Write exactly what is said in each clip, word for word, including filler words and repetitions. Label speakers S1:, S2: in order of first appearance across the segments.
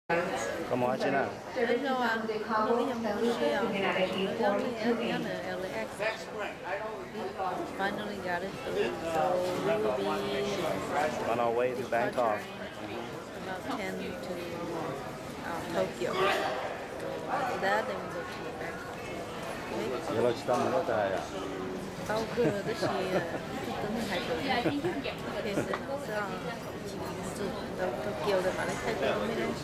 S1: ¿Cómo va, China?
S2: Hello, anh. Tôi trong một xe ở L A X. Finally got it through. So we will be
S1: On our way to Bangkok.
S2: about ten to uh, Tokyo. So after that, then we go to Bangkok. Okay?
S1: Giờ là chỉ tao mới tới à?
S2: Tao cứ tới khi tới hai tuần. Okay, so so chỉ từ Tokyo để mà lấy thay đổi mới đấy.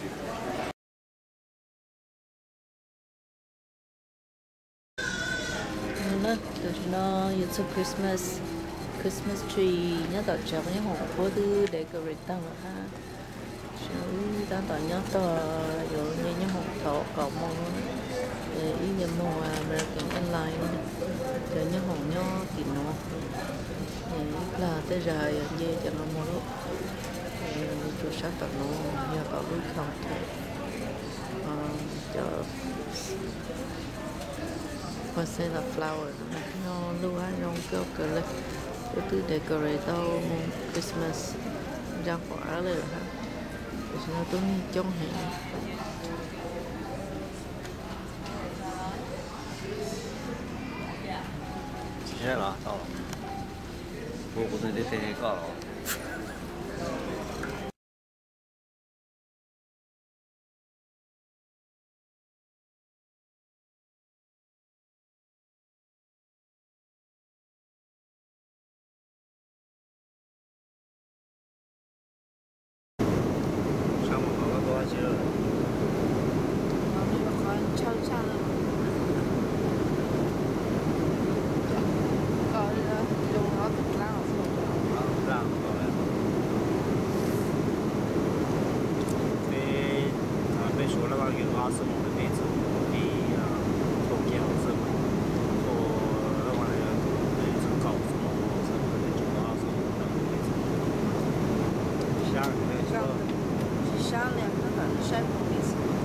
S2: Nó từ nó it's a Christmas Christmas tree nhớ tao chọn những hộp phố thứ decorate tao ha rồi tao tao nhớ tao rồi như những hộp thọ cọ mông ý như mông American Airlines rồi những hộp nhớ tiền nó là tới giờ về cho nó mua lúc rồi sáng tao nó nhớ tao lúc không thôi cho và sẽ là flower nó lưu á rong kêu kêu lên tôi tự decorate tao Christmas ra quả lên hả rồi nó tôi trong hè
S1: 几天了？到了。我不是得天天搞了。上午好了多少钱了？
S2: nó đi vào khỏi trâu xa rồi coi đó dùng nó thật là
S1: 让过来。被啊被说了吧，有二十亩的被子，被啊偷建好是嘛？说那玩意儿那是搞什么？是不是就二十亩的被子？下个月就。
S2: chỉ sáng lên nó phải sai một tí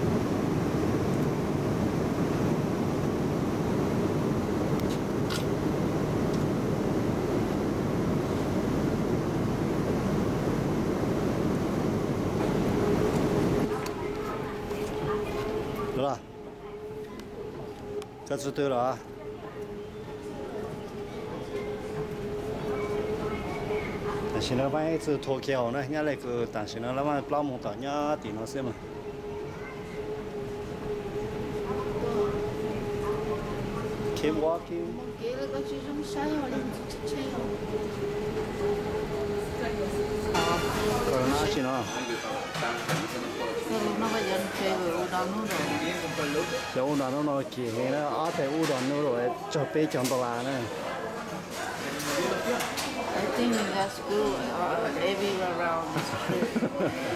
S1: được rồi, cất số tư rồi.但是呢，万一是脱开后呢，人家那个，但是呢，那万老木到人家电脑上嘛。Keep walking.
S2: kia là có chữ giống sai hoặc là chơi không
S1: Còn nó chỉ nó.
S2: rồi nó phải dần chơi với u đòn nữa rồi
S1: Giờ u đòn nó kia nghe nó ở tại u đòn nữa rồi cho bé chọn tao là nữa.
S2: I think in that school or everywhere around the street.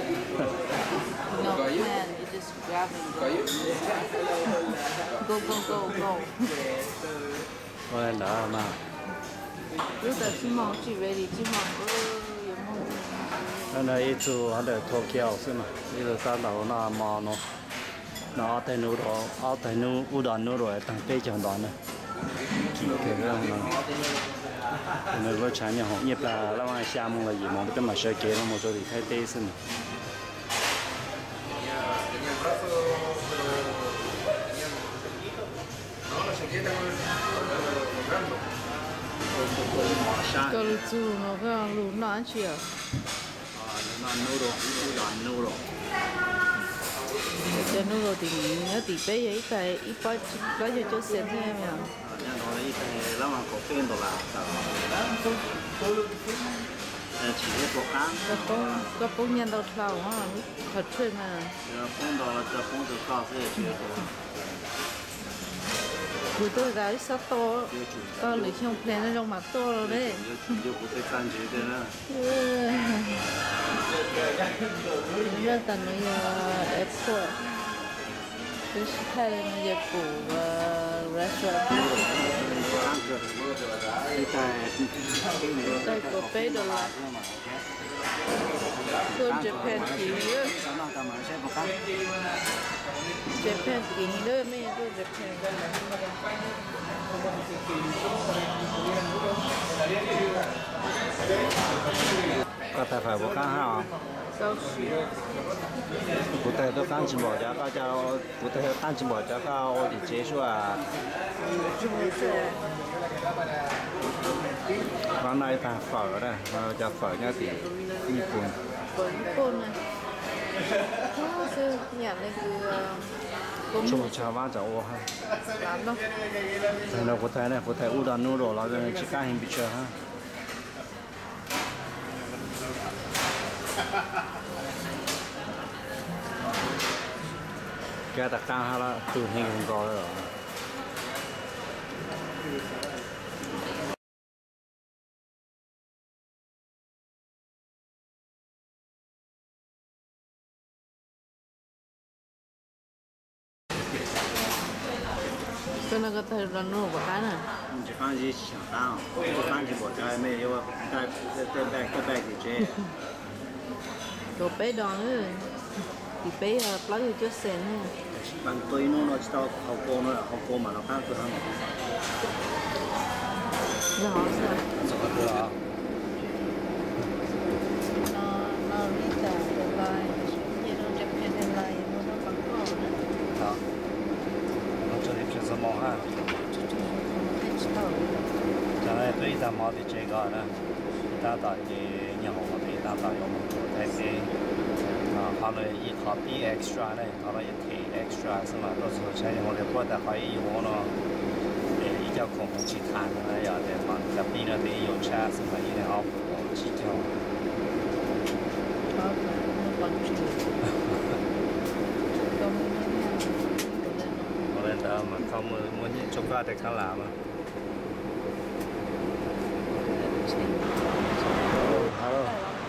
S2: No plan, you just grab and go. Go, go, go, go.
S1: Rồi đó mà.
S2: Lúc đó chỉ mong chỉ ready, chỉ mong có有梦。
S1: 那那一组还得脱胶是嘛？一组三đầu nó mò nó nó tay nút đó, ở tay nút u đòn nút rồi, tăng bé chọn đòn này. Kỳ cái đó nó. Nó có trái nhà họ nhập là nó mà xa mong là gì mà cái mà sợi kế nó một số thì thay tê xin.
S2: Cái lũ chú nó cái lũ nó ăn chưa?
S1: Nó nút rồi, u đòn nút rồi.
S2: Cái nút rồi thì nhớ thì bé ấy cái ít bao bao giờ cho xem thêm nhỉ?
S1: Nhà nó lấy cái nó mà có tên đồ là chỉ cái bộ cá.
S2: Cái bông cái bông nhân đầu thầu á, thật thôi mà.
S1: Bông đó là bông từ cao sẽ chịu được.
S2: Bữa tôi ra sao to, to lưỡi trong plane nó trong mặt to rồi đấy.
S1: Giờ bữa tôi ăn gì thế nữa.
S2: Nó tận cái airport. This hay là giờ của restaurant. Đây có bé đồ là. Cô Japan kỹ nữa. Japan kỹ nữa mấy cô Japan.
S1: có thể phải có cá hả? Cụ thể tôi ăn chim bò giá cao cho cụ thể ăn chim bò giá cao thì chế số à. Con này thằng phở đây, cho phở nhá thì Nhật Bản.
S2: Phở Nhật Bản này. Nó sẽ nhà này cứ
S1: chung chả vào cháu ha.
S2: làm đâu.
S1: Thế nào có thể này, có thể udon noodle là cái chỉ cá hình bị chờ ha. Cái đặc cao hay là từ hình không có rồi.
S2: Cái này có thể là nó có cái này.
S1: Chỉ ăn gì chẳng tao, chỉ ăn chỉ bỏ trái mấy yêu cái cái bag cái bag gì chứ.
S2: Đồ bé đòn nữa. Thì bé plug vô cho sen ha.
S1: Bằng tôi nó nó chỉ tao học cô nó học cô mà nó khác tôi không.
S2: Nó họ sao?
S1: Sao được à?
S2: Nó nó đi tàu cái line, như nó Japan line nó nó bằng cỏ nữa.
S1: Đó. Nó cho đi phía sau ha. Cho nên tôi đã mua được cái đó đó. Ta tại cái nhà họ thì ta tại có một cái cái à họ nói一套 B extra 呢，họ nói 一 T extra 是嘛？到时候像我哋覺得可以用咯，誒依家空空去看啦，有啲嘛，入邊嗰啲有車是嘛？依啲好好幾條。
S2: 好，我幫住。
S1: 我哋得嘛，เขามือมือนี่จบก็แต่ข้างหลัง嘛。Hello.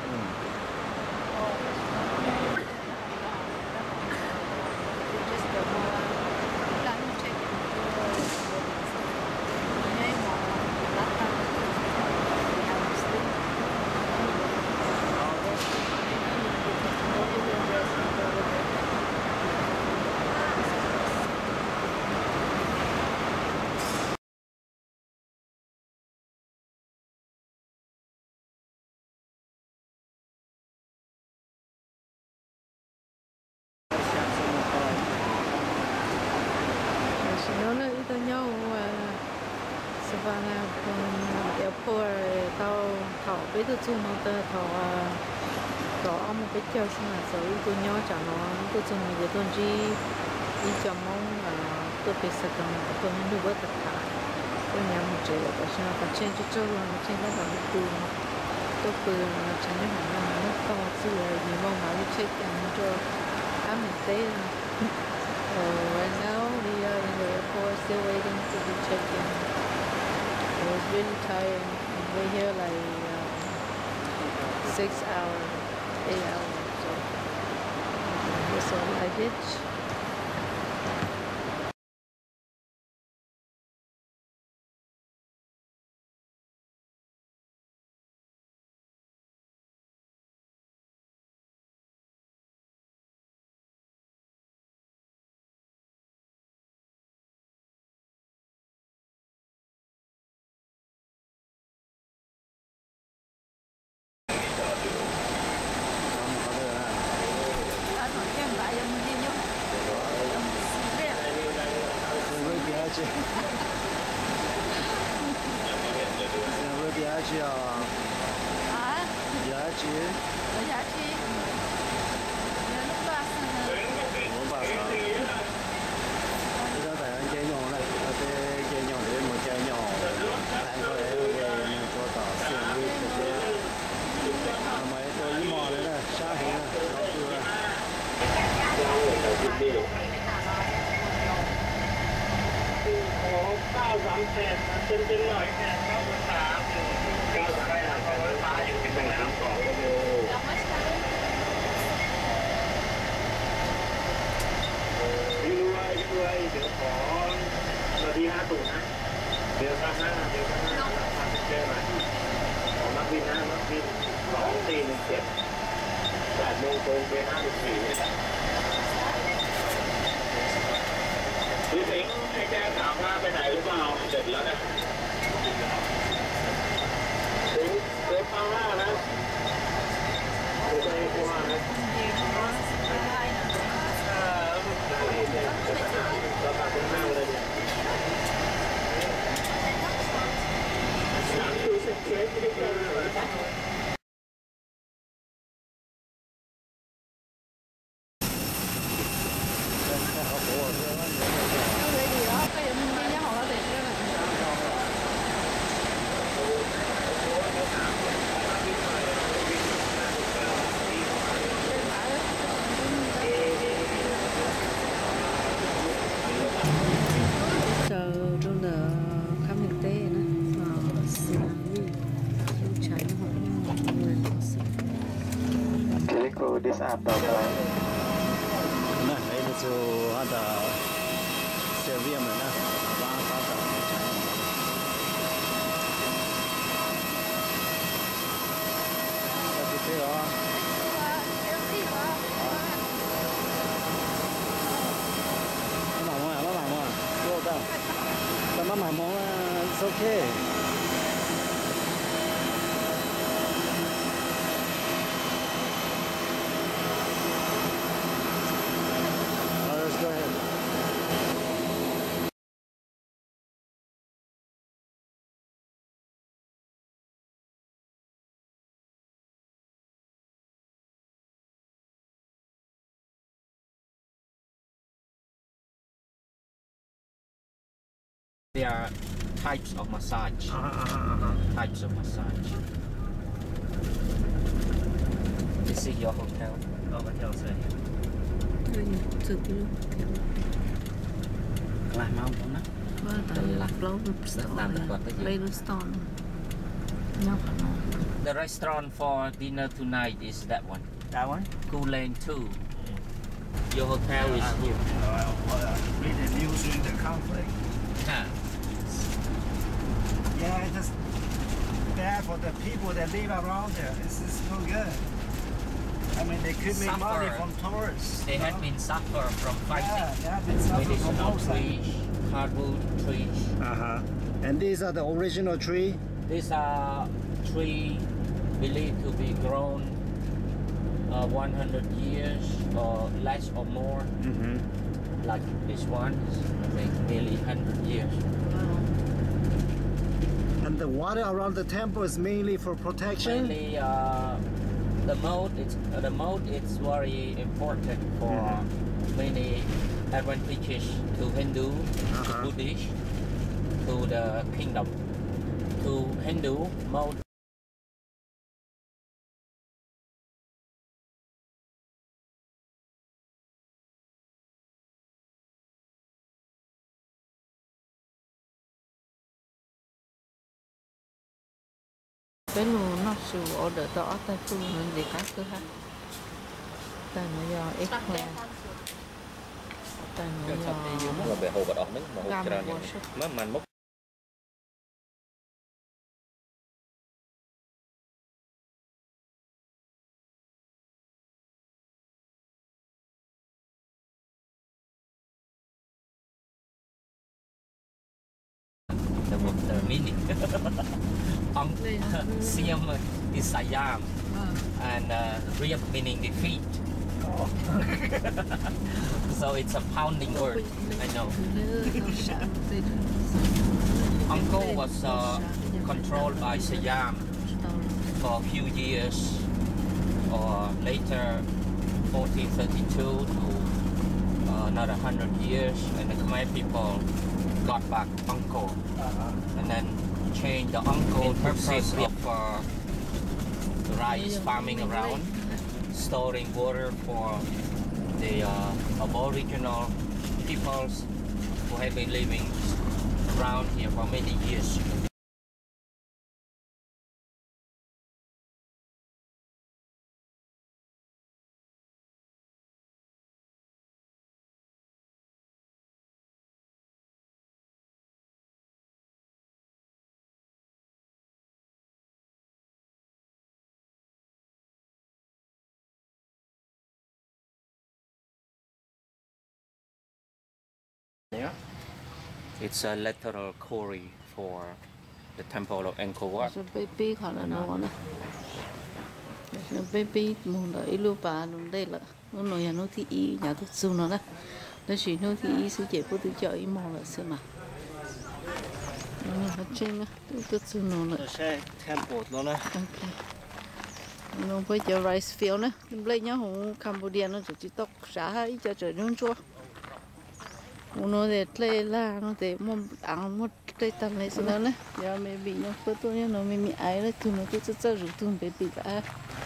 S2: Nó nó ít nhau Savannah airport tao thọ với tôi chung nó tao thọ thọ ông một cái chơi xong là sở tôi nhau chẳng nó tôi chung mình để tôi đi đi cho mong là tôi phải sạc cầm tôi nên được tất cả tôi nhà một chế là có sao có trên cho chơi là trên các bạn đi tôi cười là chẳng những hàng năm nó to chứ là gì mong mà đi check in cho ám mình tế Uh, right now we are in the airport still waiting to be checked in. I was really tired and we're here like uh, six hours, eight hours. So that's all I did.
S1: giá trị à?
S2: Hả?
S1: Giá trị?
S2: Ở giá trị? Nhớ lúc ba sao nữa?
S1: Ủa ba sao? Bây giờ tại anh chơi nhỏ này, cái chơi nhỏ để một chơi nhỏ, anh có thể về mình cho tỏ xuyên đi cái cái mấy tôi ý mò đấy này, xa hình này, nó chưa này. Cao giảm thẹn, chân chân nói thẹn, cao giảm tám, cao giảm đây là cao giảm ba, những cái phần làm cỏ đi nuôi, đi nuôi, đứa có là đi hai tủ này, đứa sang ha, đứa sang ha, là sang chơi này, có mắc pin ha, mắc pin, có tiền được tiền, giải mông tôn với hai được gì vậy? Quý tính anh xem thảo hoa bên này lúc nào mình đỉnh lớn này. Tính, tính phao hoa đó.
S3: this app ต่อไป
S1: 那来的时候，他的小店们呢，把把的全用了。那就对了啊。妈妈呀，妈妈嘛，我的，咱妈妈忙了 ，it's okay。Go ahead.
S4: There are types of massage.
S3: Uh, uh, uh, uh.
S4: Types of massage. This is your hotel.
S3: Oh, hotel say.
S4: Lại mau không đó.
S2: Vâng, tại lạc lâu Play restaurant.
S4: The restaurant for dinner tonight is that one.
S3: That one?
S4: Cool Lane two. Your hotel is here.
S3: Read the news during the conflict.
S4: Ah.
S3: Yeah, it's just bad for the people that live around there. It's just no good. I mean, they could make
S4: Suffer.
S3: money from tourists.
S4: They have been suffer from
S3: Yeah,
S4: fighting.
S3: they have been suffering from
S4: Medicinal
S3: both sides.
S4: trees, hardwood trees.
S1: Uh huh. And these are the original tree.
S4: These are tree believed to be grown uh, one hundred years or less or more.
S1: Mm-hmm.
S4: Like this one, I think nearly one hundred years.
S1: And the water around the temple is mainly for protection.
S4: Mainly, uh, the moat. It's uh, the moat. It's very important for
S1: Mhm.
S4: many advantages to Hindu,
S1: Uh-huh.
S4: to Buddhist, to the kingdom. To Hindu, moat.
S2: Cái lù nó sù order đó tại phụ hơn để các thứ ha. Tại nó do ít khoe. Tại nó do
S4: មកបែហូបអត់ហ្នឹងមកហូបច្រើនយ៉ាងម៉េចមិនមក the word the meaning. Ang SIEM is SIEM, and uh, Reap meaning defeat. So it's a pounding word. I know. Angkor was uh, controlled by SIEM for a few years, or later fourteen thirty-two to uh, another hundred years, and the Khmer people got back Angkor, uh-huh. and then changed the Angkor purpose of uh, rice farming around, storing water for the uh, aboriginal peoples who have been living around here for many years. Yeah. It's a literal quarry for the temple of Angkor Wat.
S2: So baby họ là nó nè. So baby muốn là ilu ba luôn đây là nó nói nó thì ý nhà tôi dùng nó đó. Nó chỉ nó thì ý sẽ chế bút tự cho ý mong là xem mà. Nó là trên á, tôi tôi dùng nó là.
S1: Cái temple đó nè.
S2: Nó bây giờ rice field nè, lấy nhau hùng Cambodia nó chỉ tóc xả hay cho trời nhung chua. Nó để lấy là nó để mua ăn một cái tầm này xong nè, giờ mình bị nó phơi tôi nhá, nó mình bị ai đấy, tụi nó cứ chơi chơi rủ tụi mình bị cả.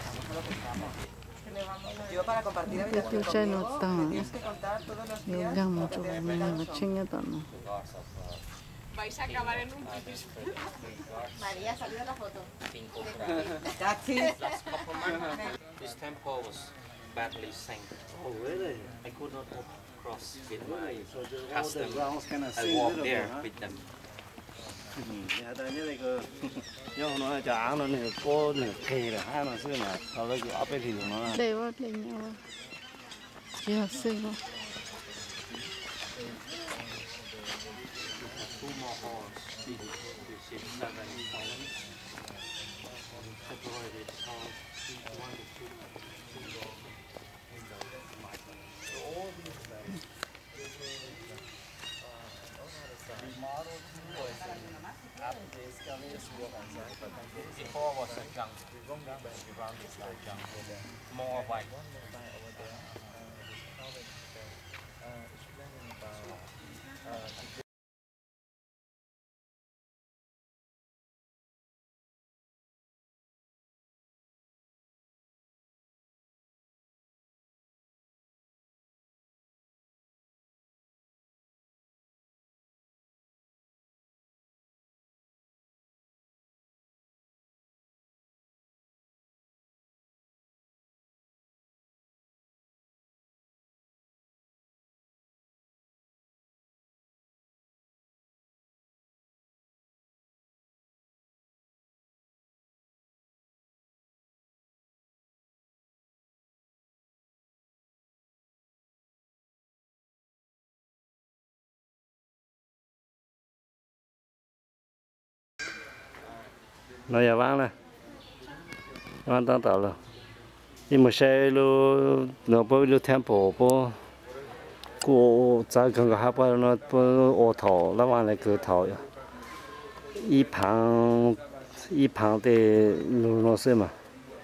S2: Cái tôi chơi nó tặng, nó gam một chỗ mình nó chinh nhá tặng nó.
S5: Vais a acabar en un piso.
S6: María salió la foto.
S4: This temple was badly sank.
S1: Oh, really?
S4: I could not cross with my
S1: Really? So the, all the
S4: custom.
S1: grounds kind of
S4: I
S1: sink
S4: walked
S1: little
S4: there
S1: bit, huh?
S4: with them.
S1: Nhà ta như này cơ, nhau nó chả nó này có này kề là hai nó xưa mà, sau đó cứ áp cái thì nó.
S2: Đây vào đây nhau. Chưa xinh không?
S4: Two more halls. This is seven columns. Separated halls. One, two, two. Before was a junk. More white.
S1: Nó giờ vang này, vang tăng tàu rồi. Nhưng mà xe lu nó bao lu tempo bao, cô在刚刚还把那把额头那完了个头呀，一旁一旁的路那是嘛。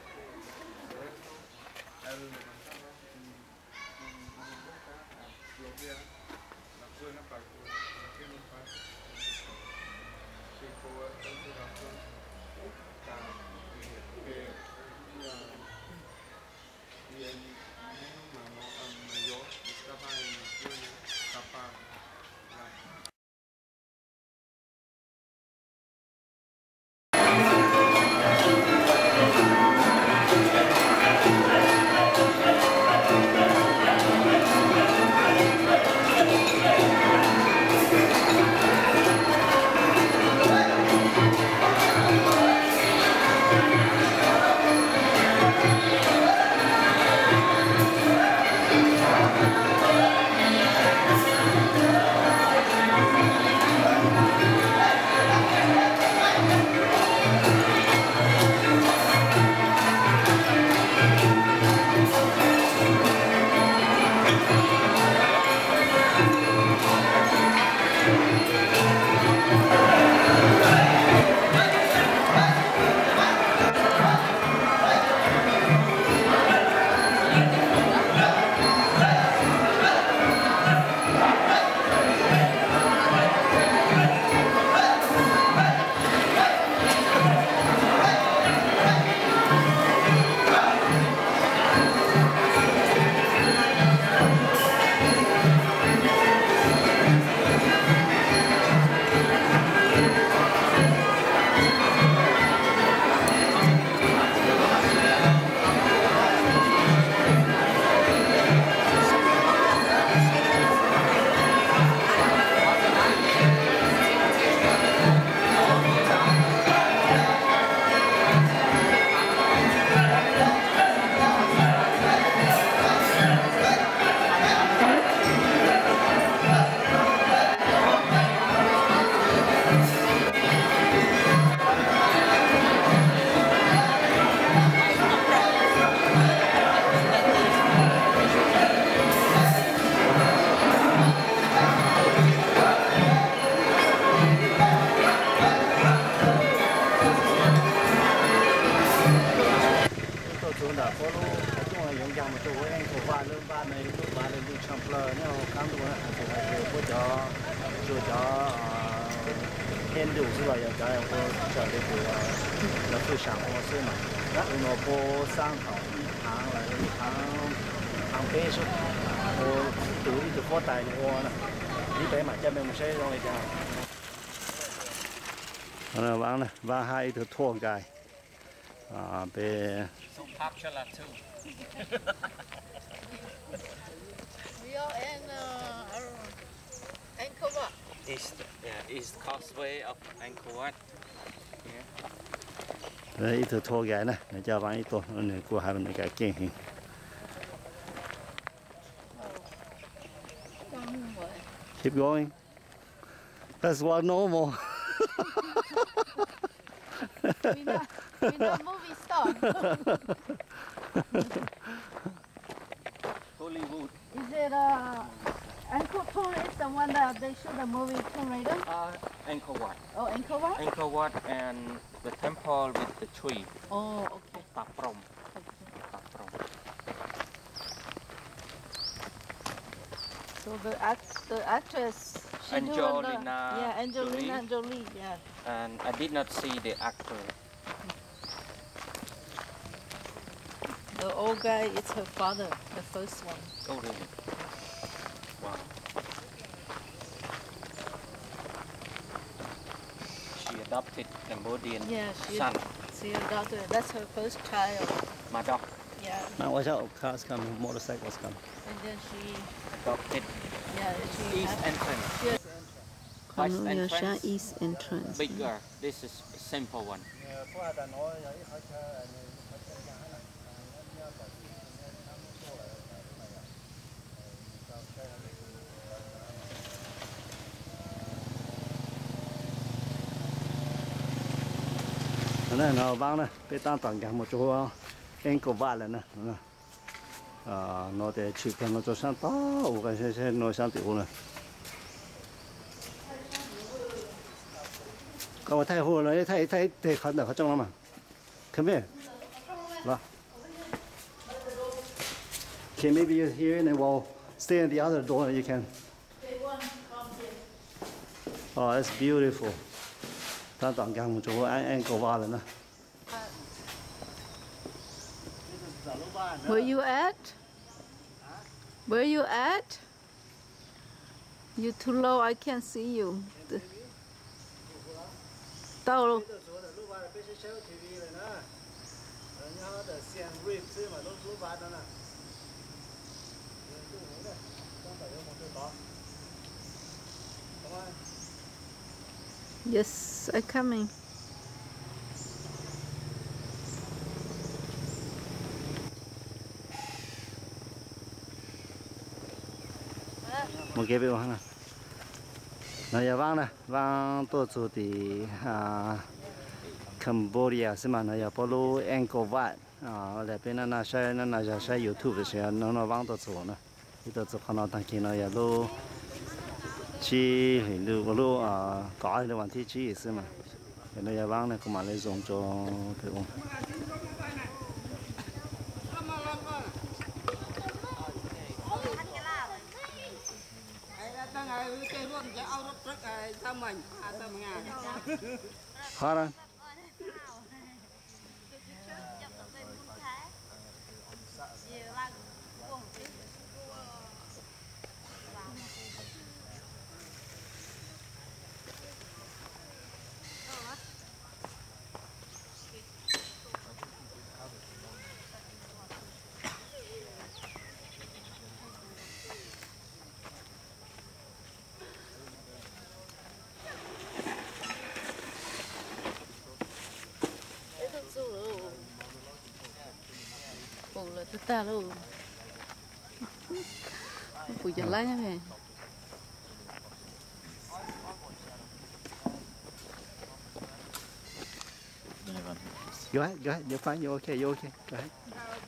S1: 天六是吧？要加上我叫这个要会上火水嘛，萝卜三毫一盘来一盘盘白薯，我肚里就火大我了，一百嘛，这边没谁容易讲。好了，完了，完还一头拖盖， à bé
S4: So popular too.
S2: We are in uh, Angkor Wat.
S4: East, yeah, East Causeway of Angkor Wat. Yeah.
S1: đấy ít thua cái này để cho bạn ít tuổi này của hai bên cái kinh hình keep going that's what normal
S2: We're not, we're not movie star.
S4: Hollywood.
S2: Is it uh, Angkor Wat is the one that they shoot the movie Tomb Raider?
S4: Uh, Angkor Wat.
S2: Oh, Angkor Wat?
S4: Angkor Wat and the temple with the tree.
S2: Oh, okay.
S4: Taprom. Taprom.
S2: So the act, the actress, she doing the,
S4: Angelina
S2: yeah, Angelina
S4: Jolie.
S2: Jolie, yeah.
S4: And I did not see the actor.
S2: The old guy is her father, the first one.
S4: Oh really? Wow. She adopted Cambodian
S2: Yeah, she,
S4: son,
S2: she adopted. That's her first child.
S4: Madok.
S2: Yeah,
S1: now watch out cars coming motorcycles coming
S2: and then she,
S4: Adopted
S2: yeah, she
S4: East
S2: had,
S4: entrance.
S2: she had
S4: West entrance.
S2: East entrance.
S4: Bigger. This is a simple one.
S1: này nó vang này bé tăng tăng cả một chỗ anh có vài lần nè à nó để chụp cái nó cho sang to cái xe xe nó sang tiểu này có thay hồ này thay thay thay khẩn được trong lắm mà come here là okay maybe you're here and then we'll stay in the other door you can oh it's beautiful tăng tăng cả một chỗ anh anh có vài lần nè
S2: Where you at? Where you at? You too low. I can't see you. The... Đâu? Yes, I'm coming.
S1: một cái biểu hàng này này giờ vang này vang tôi chủ thì à Cambodia xem mà này giờ bao Angkor Wat à lại bên nó sẽ nó là sẽ YouTube sẽ nó nó vang tôi chủ nữa thì tôi chủ khả năng thằng kia này giờ lô chỉ hình lô lô à có cái vấn đề chỉ xem mà cái này giờ vang này cũng mà lấy dùng cho cái ông khó rồi
S2: Ủa là tất ta luôn. Ủa giờ lại nha mẹ.
S1: Go ahead, go ahead, you're fine, you're okay, you're okay, go ahead.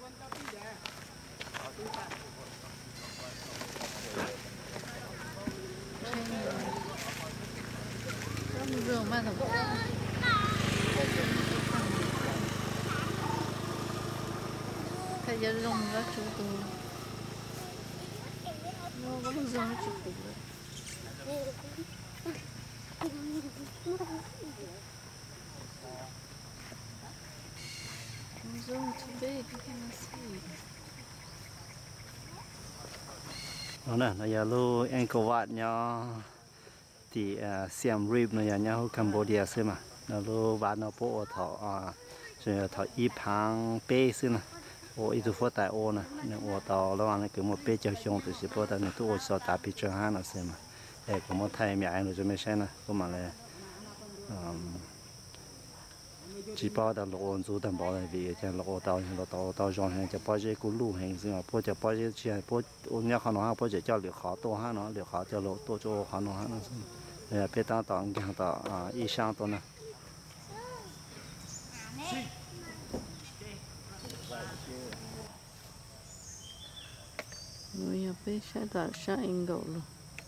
S2: Rượu mà thằng Thầy giờ rồng ra chú tù nó có một rồng chú tù rồng too big, you cannot see.
S1: Đó nè, nó giờ lưu Angkor Wat nhỏ thì Siem Reap nó giờ nhau Cambodia xem mà nó lưu bán nó bộ thọ sẽ thọ y phang bê xí nè ô ít phút tại ô nè nên ô tàu nó ăn cái một bê chơi xong thì sẽ bắt đầu nên tôi ô sao tập bị chơi hàng nó xem mà để có một thay mẹ anh rồi cho mấy xem nè có mà là chỉ bao đầu lỗ dù tầm bao này vì cho lỗ tàu lỗ tàu tàu rong hàng cho bao giờ cũng lù hàng gì mà bao giờ bao giờ chỉ bao ô nhắc họ nói bao giờ cho liệu khó to ha nó liệu khó cho lỗ to cho họ nói nó để biết tao tao cái tao à y sang to nè
S2: Người nhà bé sẽ tạo ra anh gạo luôn.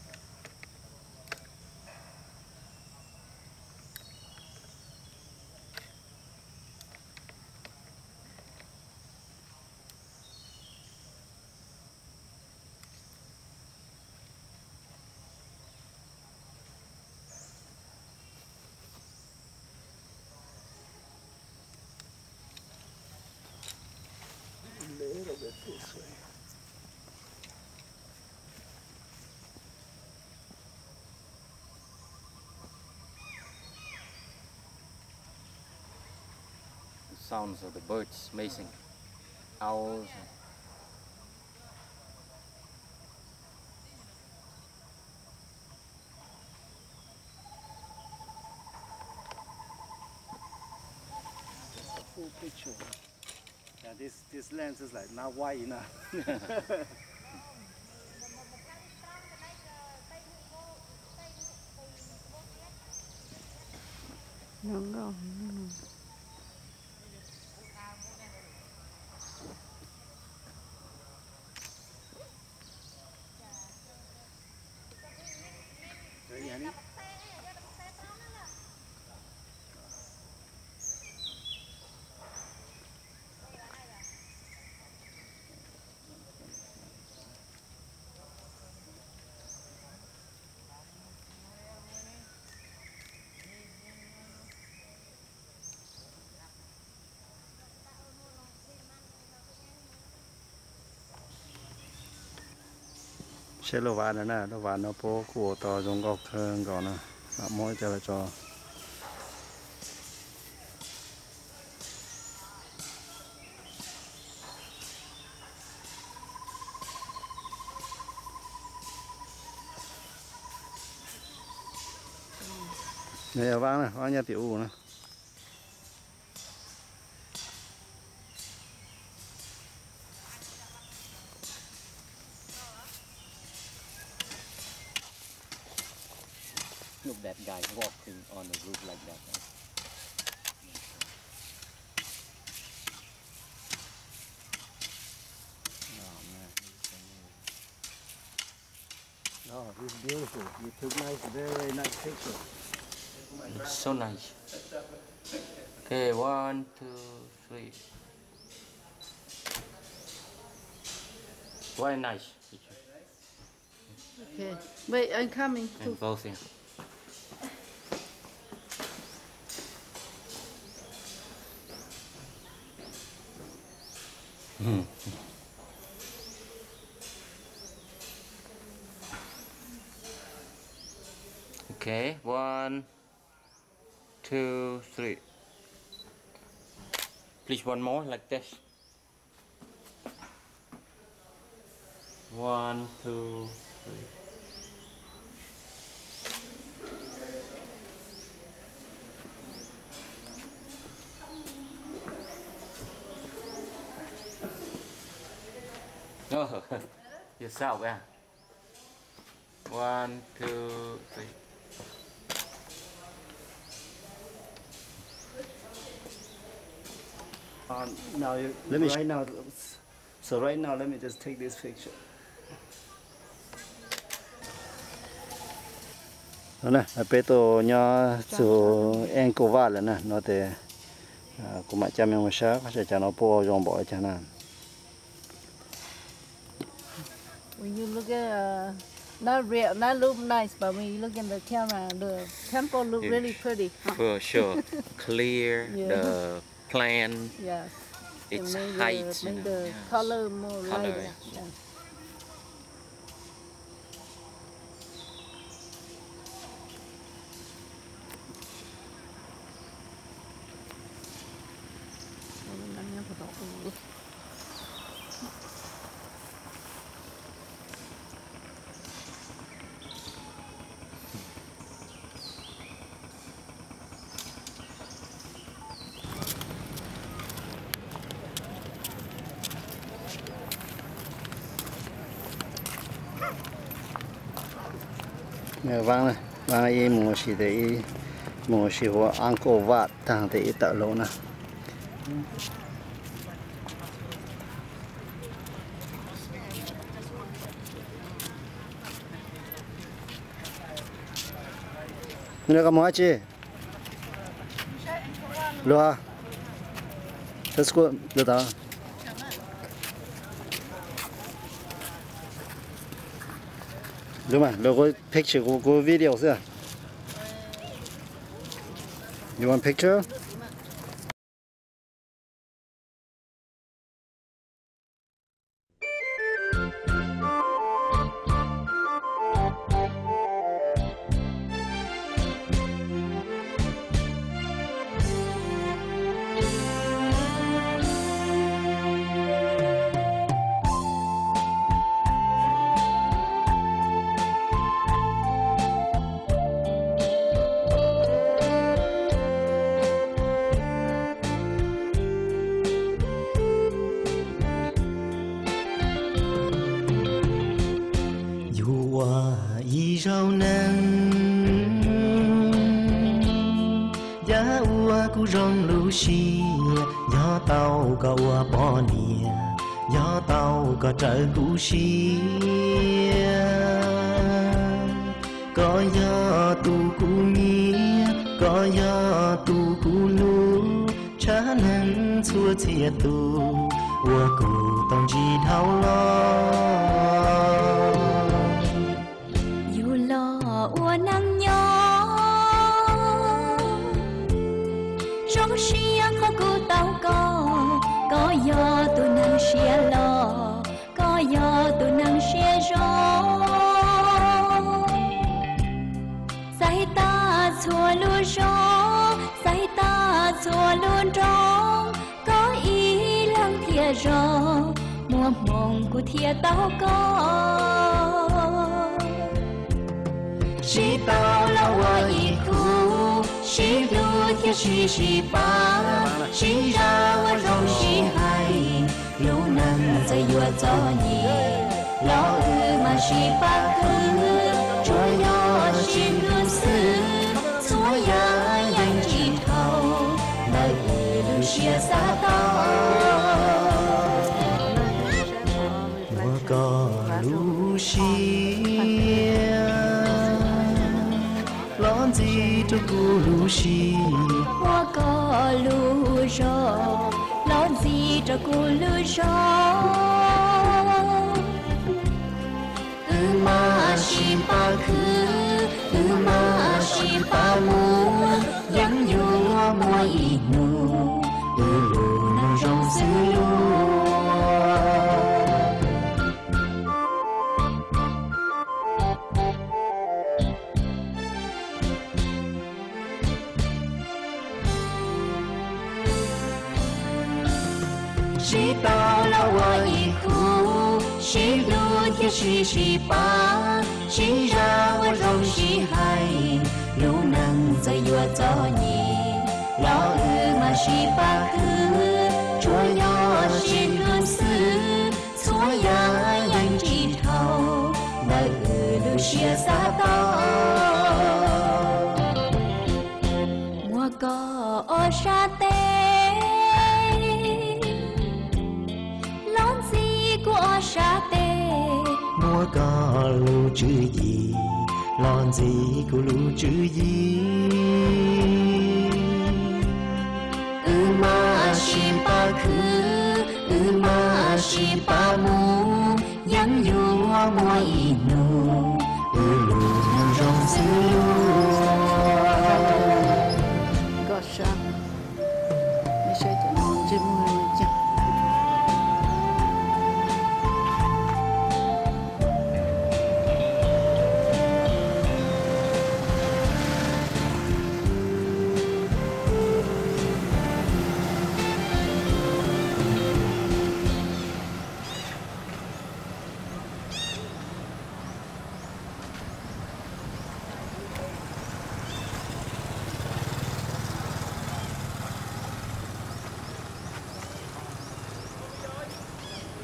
S3: Little bit this way.
S4: The sounds of the birds, amazing. Owls.
S1: Full picture. Yeah, this this lens is like not wide enough.
S2: Ngon ngon.
S1: Xe lô ván nè, lô ván nó bố của tàu dùng gọc hơn còn nè, mỗi cho là cho. Này ở vang này, vang nhà tiểu nè.
S4: Look, that guy walking on the roof like that.
S1: Oh man. Oh, this is beautiful. You took nice, very nice picture.
S4: It's so nice. Okay, one, two, three. Very nice picture.
S2: Okay. Wait, I'm coming.
S4: And both in. Hmm. Okay, one, two, three. Please one more like this. One, two, three. Oh, yourself, yeah. One, two, three.
S1: Um, now, you, let me right now. So right now, let me just take this picture. Đó nè, bé tổ nhỏ số em cô vợ là nè, nó thì cũng mặc cho mình một số, có thể cho nó po rong bò cho nó.
S2: When you look at, uh, not real, not look nice, but when you look in the camera, the temple look
S4: Yeah.
S2: really pretty. Huh?
S4: For sure, clear
S2: Yeah.
S4: the plan.
S2: Yes.
S4: Its
S2: And make
S4: height,
S2: the,
S4: you
S2: make
S4: know,
S2: the
S4: yes.
S2: color more
S4: Color,
S2: lighter.
S4: yes.
S2: Yeah.
S1: Nè vang này, vang ấy mua xí đấy, mua xí hoa ăn cổ vạt thằng đấy tạo lỗ nè. Nè cái mua chi? Loa. Let's go, được đó. Đúng mà, đâu có picture của của video chưa? You want picture?
S6: rau nắng giá ua cu rong lu xì gió tàu có ua bò nia gió tàu có trời cu xì có gió tu cu nhia có gió tu cu lu cha nắng xua chia tu ua cu tông chỉ thao lo
S7: ua nắng nhỏ trong xia có cô tao có có gió tu nắng xia lo có gió tu nắng xia gió say ta xua luôn gió say ta xua luôn trong có ý lăng thia gió mùa mộng của thia tao có chỉ bao lâu ai thu chỉ lu theo chỉ chỉ ba chỉ ra qua rong chỉ hay lu nắng在月早你老日嘛是把苦捉要心如丝错呀眼睛头那一路写洒到
S6: 我个路西lon gì cho cô lu xì
S7: hoa có lu gió lon gì cho cô lu gió ừ mà chỉ ba khứ ừ mà chỉ ba mu yang yu mua ít nu ừ lu na rong sư lu chỉ bao lâu ai khu chỉ lu theo chỉ chỉ ba chỉ ra qua rong chỉ hay lu nắng在月早你老日嘛是把苦捉要心如丝错呀眼睛头那一路写洒到我có沙tê của sa tê
S6: mua có lu chữ gì lon gì của lu chữ gì
S7: ừ mà chỉ ba khứ ừ mà chỉ ba mu yang yu mua ít nu ừ lu nang rong sư
S2: có sao mình sẽ cho nó chim chim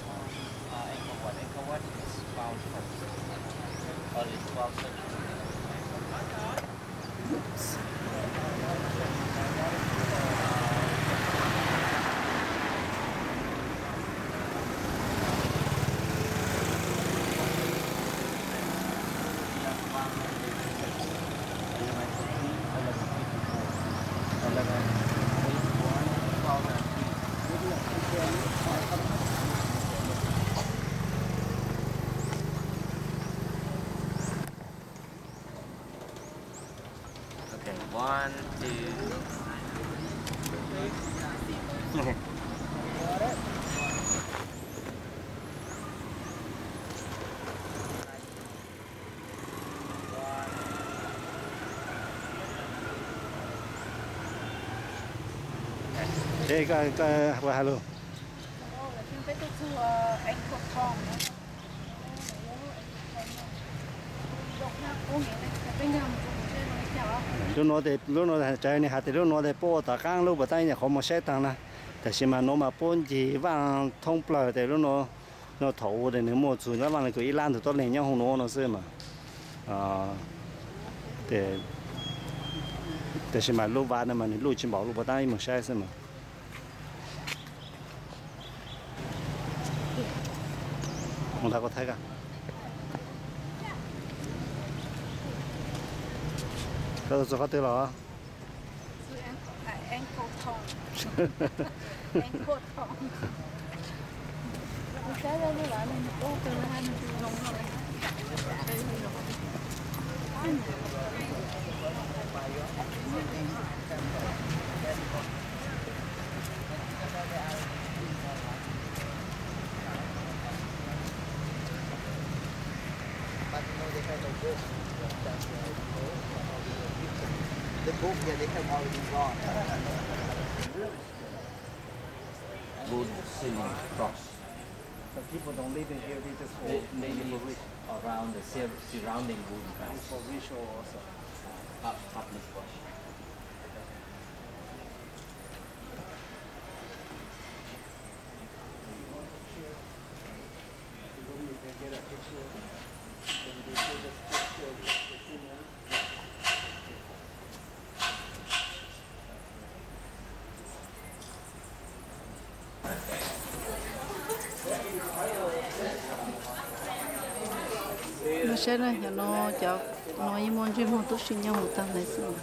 S4: early twelfth century. One, two.
S1: Đây cái cái qua hello. Lúc nó thì lúc nó thì trái này hạt thì lúc nó thì bỏ tạ cang lúc bữa tay nhà không mà xét tăng là,แต่是嘛nó mà bốn gì vàng thông bờ thì lúc nó nó thấu thì nếu mua chủ nó vàng là cái Iran thì tốt lên nhau không nó nó xưa mà, à, đểแต่是嘛lúc vàng mà lúc chỉ bảo lúc bữa tay mà xét xưa mà. Không thấy có thấy cả. Cái số có tiêu rồi.
S5: Anh cô thong. Anh cô thong. Cái đó nó lại mình có từ hai mình dùng rồi.
S3: The book, yeah, they have already gone.
S4: Wood ceiling cross.
S3: So people don't live in here, they just go
S4: They, they live around the sur- surrounding wood house.
S3: for ritual also.
S4: Pub- Public worship.
S3: You can get a picture. And they take this picture of the ceiling.
S2: Nó sẽ là nó cho nó như món gì một chút sinh nhau một tầng này xưa.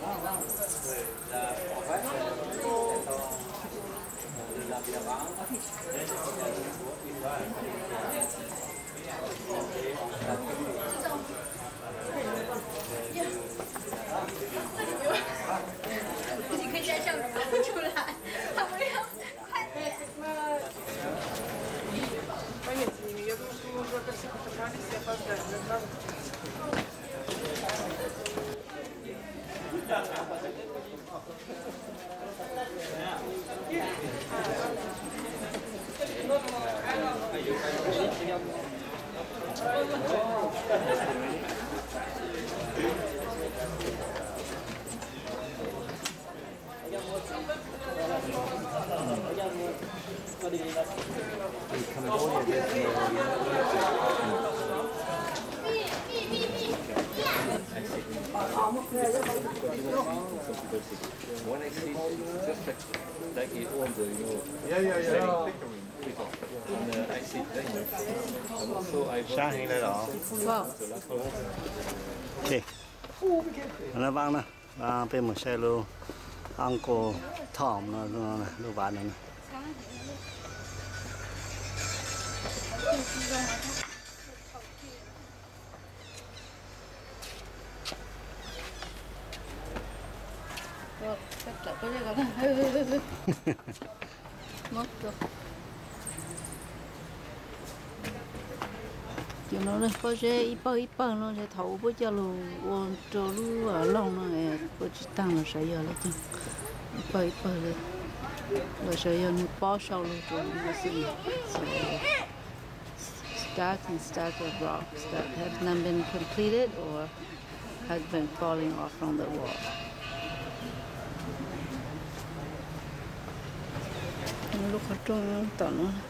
S5: 你可以在上看不出来，他们要看见。
S8: Я думаю, что нужно как-то фотографии опоздать.
S4: One exit, just like, like it all the, you know,
S3: Yeah, yeah, yeah.
S4: and the exit then. And also I
S1: Sáng hiện đây đó.
S2: Vâng.
S1: Ok. Nó vang nè, vang bên một xe luôn, ăn cô thỏm nó nó nó bán này.
S2: Rồi, chắc chắn có gì cả. Mất rồi. Chứ nó là có gì ít bao ít bao nó sẽ thấu với cho luôn, còn cho lu ở lòng nó có chỉ tăng là sẽ giờ là chứ. Ít bao ít bao rồi. Rồi sẽ giờ nó bao sau luôn rồi nó sẽ so stack and stack of rocks that have not been completed or has been falling off from the wall. Lúc ở trong tận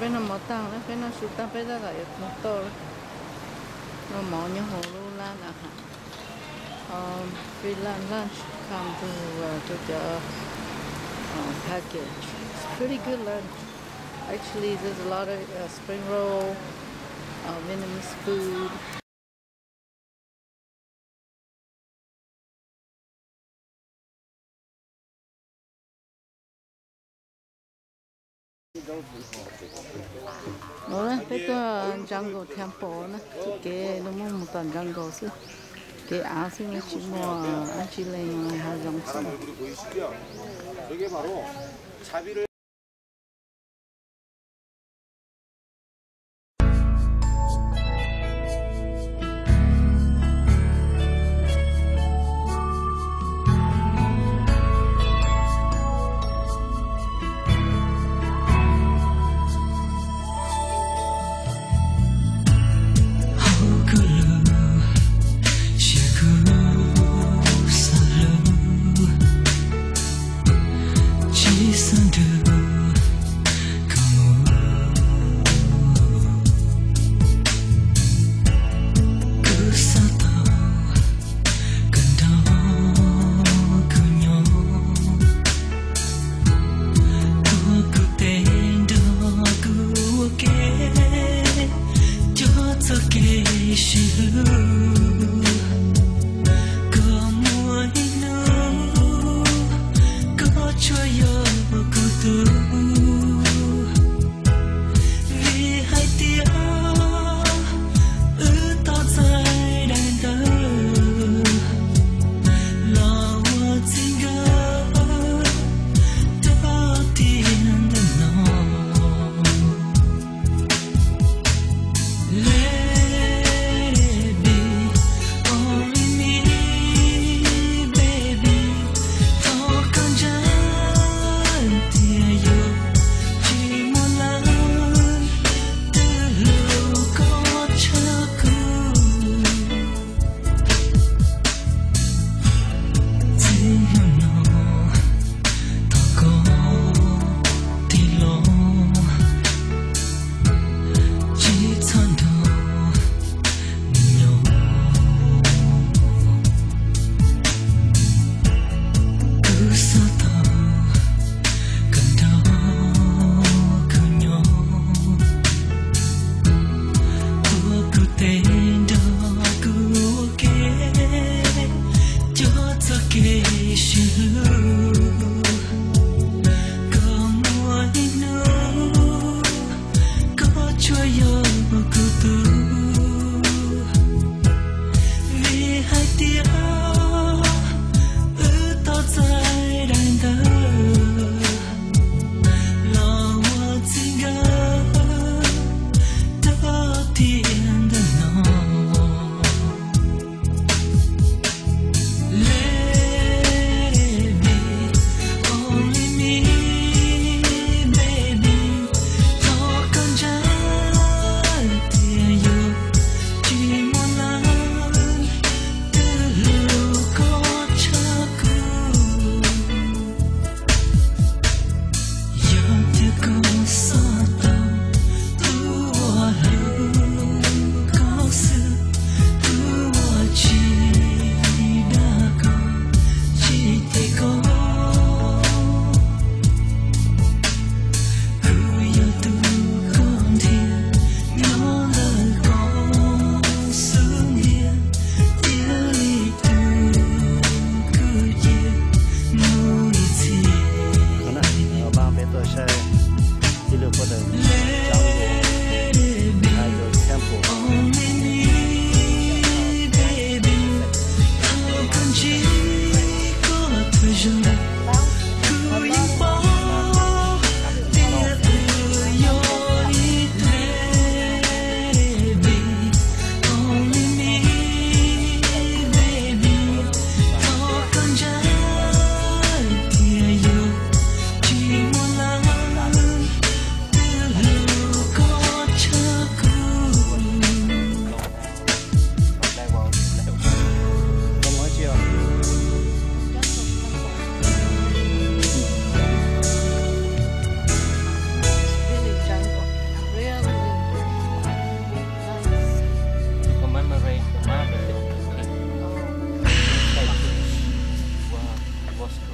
S2: bên nó mỏ tăng đó bên nó sụt tăng bên đó là một to nó mỏ như hồ lô lan à hả um, free lunch come to uh, to the uh, package. It's pretty good lunch. Actually, there's a lot of uh, spring roll, uh, Vietnamese food. Đó là cáiตัวjungle temple nè, cái nó mua một tuần jungle chứ, cái áo chứ nó chỉ mua anh chỉ lên hai dòng chứ.
S3: 저게 바로 자비를
S6: Chỉ sang được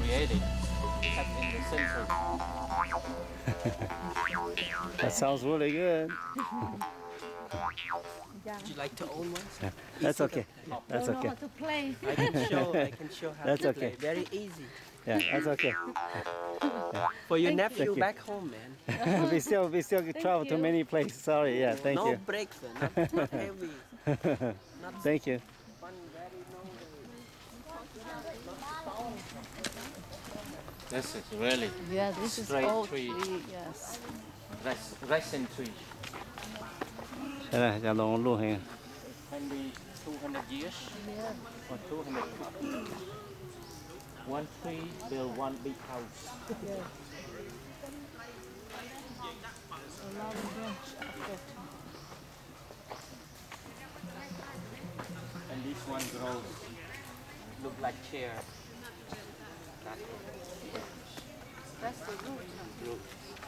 S4: created kept in the center.
S1: That sounds really good.
S9: Would you like to own one?
S1: Yeah. That's okay. Yeah, that's
S2: Don't know
S1: okay.
S2: how to play.
S9: I can show. I can show how
S1: That's
S9: to
S1: okay.
S9: play. Very easy.
S1: Yeah, that's okay.
S9: For your
S2: Thank
S9: nephew
S1: you.
S9: back home, man.
S1: we still we still travel to
S2: you.
S1: many places. Sorry. Yeah. Thank
S9: no
S1: you.
S9: breaks, man. Not, not heavy. Not
S1: Thank you.
S9: one very long way.
S4: This is really
S2: Yeah, this is
S4: Straight
S2: old
S4: tree.
S2: tree. Yes.
S4: res- resin tree.
S1: Đây này, chàng đồng luôn hình.
S4: Can be two hundred years
S2: Yeah.
S4: or two hundred fifty. One tree build one big house.
S2: Yeah. A long branch after.
S4: And this one grows, look like chair. That's
S2: That's the root.
S4: root.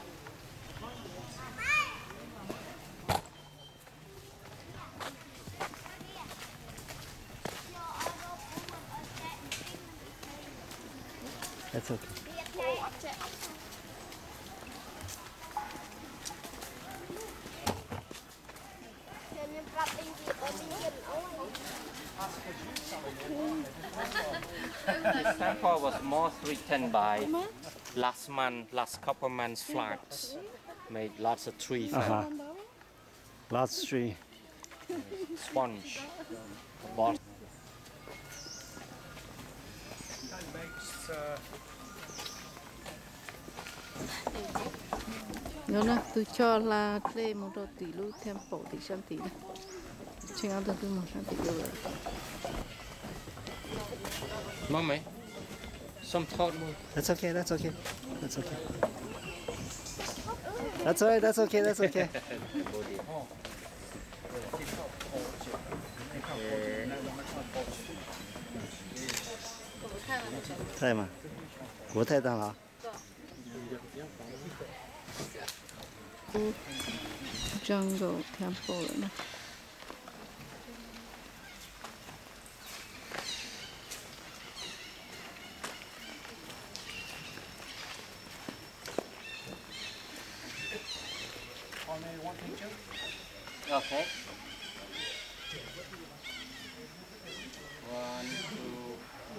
S1: That's okay.
S4: This temple was most written by last month, last couple months floods. Made lots of trees
S1: Uh
S4: and
S1: huh. Lots of tree.
S4: sponge. Bought.
S3: That makes uh,
S2: Nhớ là tôi cho là đây một đôi tỷ lũ thêm bộ tỷ trăm tỷ này. Trên áo tôi cứ một trăm tỷ rồi.
S4: Mommy, some thought more.
S1: That's okay. That's okay. That's okay. That's alright. That's okay. That's okay. Thay mà. Của thay đang hả?
S2: Jungle temple này.
S3: only one picture.
S4: Okay. One, two.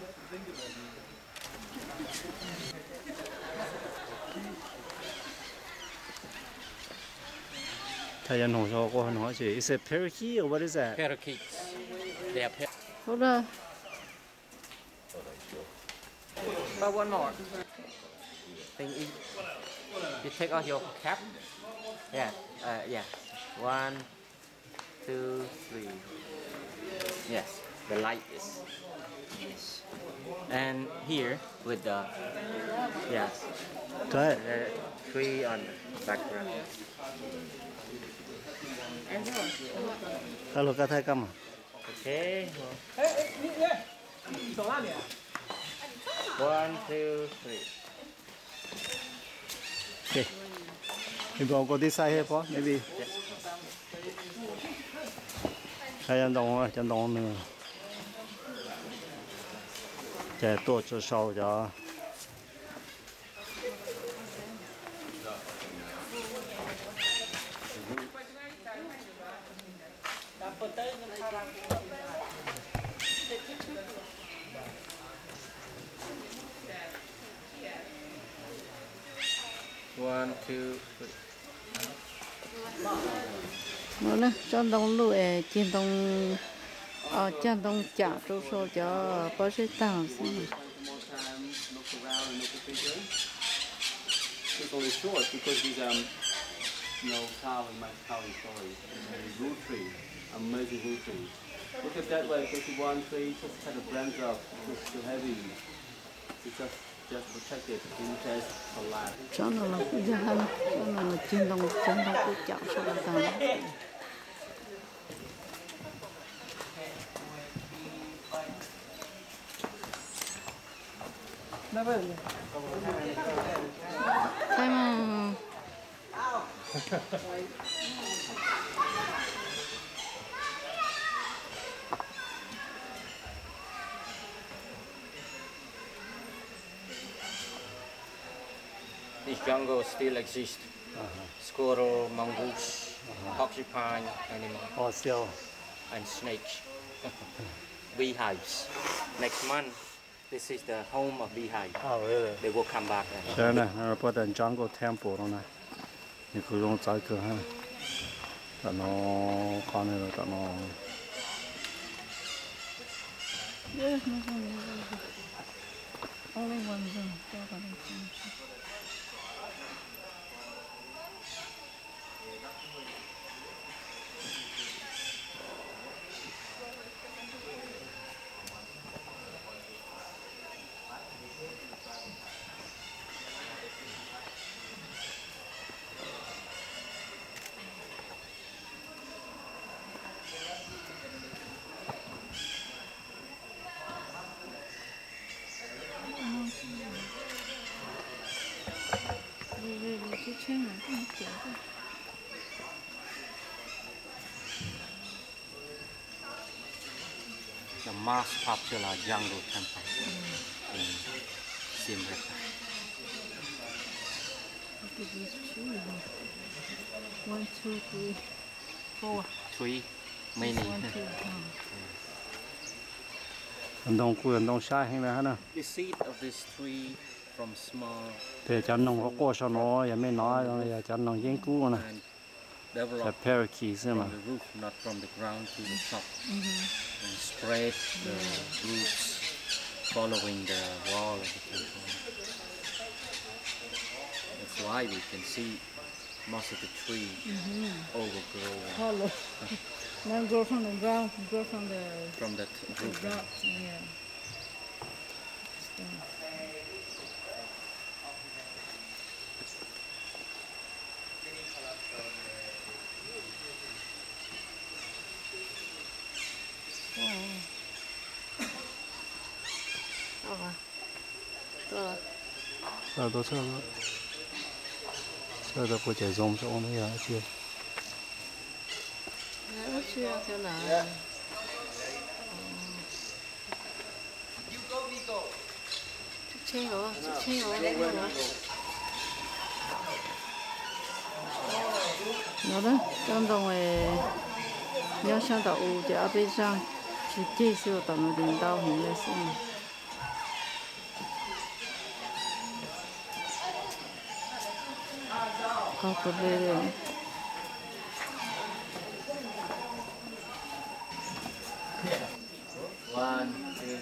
S1: Thầy dân hồ cho cô hỏi chị, is it parakeet or what is that?
S4: Parakeets. They are par-
S2: Hold on.
S4: But one more. Thing is, you take off your cap. Yeah, uh, yeah. One, two, three. Yes, the light is. Yes. And here with the yes,
S1: Đấy.
S4: the tree on the background.
S1: Hello, các thầy cầm à?
S4: Okay. One, two, three.
S1: Okay. You go go this side here, Paul. Maybe. Thầy dân đồng rồi, dân đồng nữa. Để tổ chức sau cho.
S4: One, two, three.
S2: Nó nè, cho đông lụi trên đông ở trên đông chảo trâu sô cho bó sẽ tao xí.
S10: It's only short because these um, you know, cow and my cow story. And root tree, amazing root tree. Look at that way, because one tree just kind of branch off, just too heavy. It's just just protected in case of life.
S2: Cho nó là cái gì hơn, cho nó là trên đông trên đông cái chảo sô tao. Thấy mà
S4: this jungle still exists.
S1: Uh-huh.
S4: Squirrel, mongoose, uh-huh. porcupine animal.
S1: Oh, still.
S4: And snakes. Beehives. Next month, this is the home of beehive.
S1: Oh, really?
S4: They will come back.
S1: Sure, no. I put a jungle temple on that. You could don't take it, huh? Don't know, can't it, don't know.
S2: Yeah, no, no, no. Only one of them.
S4: The most popular jungle temple mm. in Siem Reap.
S2: Look at these trees. One, two, three, four.
S4: Three, many.
S2: One, two,
S1: Anh đông cùi anh đông sai hay là hả?
S4: The seed of this tree from small.
S1: Thì chân nông có qua sau nó, giờ mới nói rồi, chân nông yên cũ nè.
S4: Develop
S1: parakeets,
S4: from the roof, not from the ground to the top. Mm-hmm. And spread the roots following the wall of the temple. That's why we can see most of the trees mm-hmm. overgrown.
S2: Hollow. Not grow from the ground, grow from the
S4: from the roof.
S2: Rock. Yeah.
S1: Sao đó sao đó sao đó có chạy rong rong đấy hả chưa?
S2: Nó chưa thế nào? Chênh rồi, chênh rồi, đấy rồi. Nó đó, trong đồng này nhớ sang tàu thì ở bên trong chỉ chỉ siêu tàu nó đến đâu hình như thế. Có cái gì?
S4: One, two.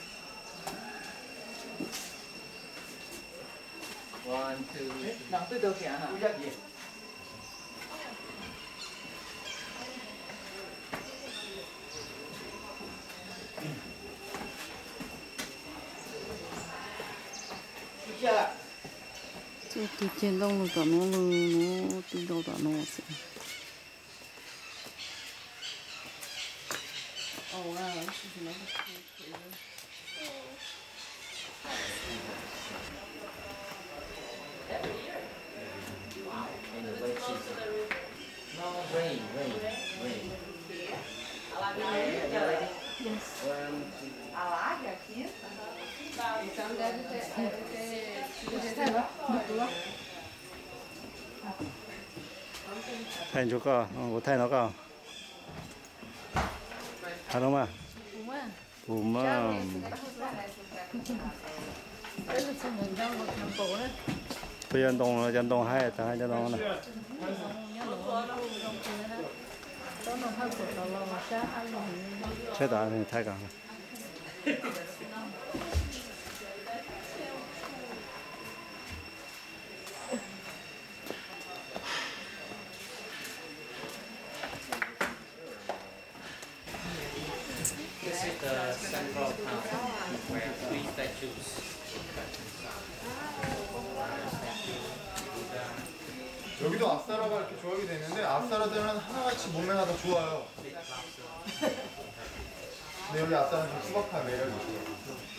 S4: One, two. Nằm tới đâu kìa hả?
S2: Cái cái trên đông là cả nó nó từ đầu cả nó sẽ. Oh wow, this is another cool tree.
S4: No, rain, rain, rain.
S2: Yes.
S4: One, two.
S1: Thành chỗ cao, có thành nó cao. Hả đúng không? Ủm mà. Bây giờ đông là chân đông hai, ta hai chân đông này. Chết đã thì thay cả.
S4: This is the central town where three statues.
S11: 여기도 앞사라가 이렇게 조합이 되는데 앞사라들은 하나같이 몸매가 다 좋아요. 근데 여기 앞사라는 좀 수박한 매력이 있어요.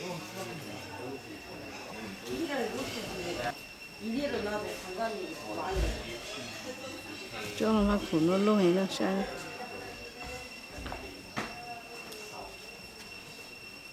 S2: 이래로 나도 상관이 많이. 저는 막 분노로 해는 샤.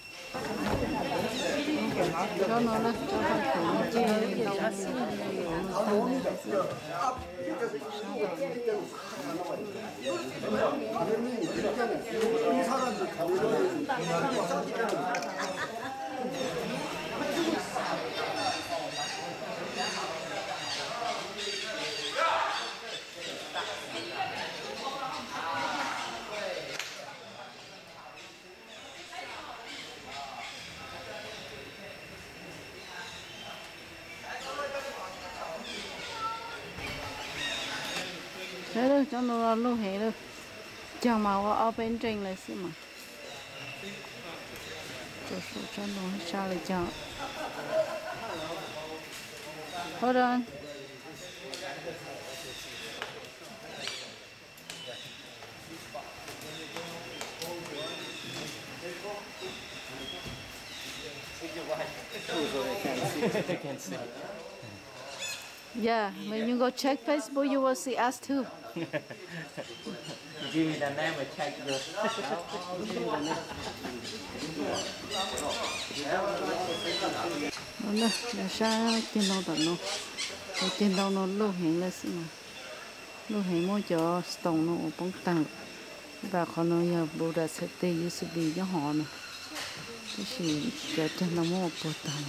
S2: cho nó là cho thằng khủng chứ đâu Đấy đó, cho nó lúc hè đó, chẳng mà ở bên trên là gì mà, cho số cho nó sao lại chẳng, hold on.
S1: I can see.
S2: Yeah, when you go check Facebook, you will see us too.
S1: You give me the name, I check the.
S2: Nó nè, là sao trên đâu tận nó, trên đâu nó lưu hiện là gì mà, lưu hiện mỗi chỗ stone nó bóng tăng, và còn nó giờ bố đã sẽ tê u ét bê cho họ nè, cái gì cái trên nó mua bố tăng.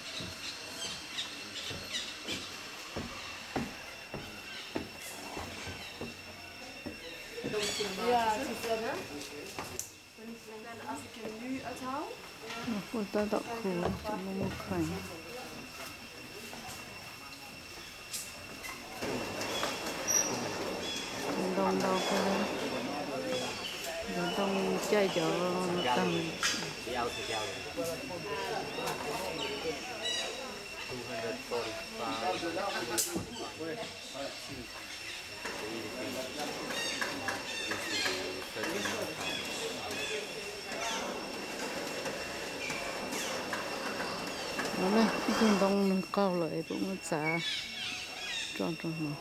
S8: Ja, het is dat, hè? En als ik hem nu uithaal...
S2: Nó phụ ta đọc khổ cho nó một khoảnh. Đông đâu có đấy. Đông chơi cho nó tăng.
S4: Giao thì giao rồi.
S2: Nó này, cái con đông mình cao lại cũng nó xả tròn tròn nó.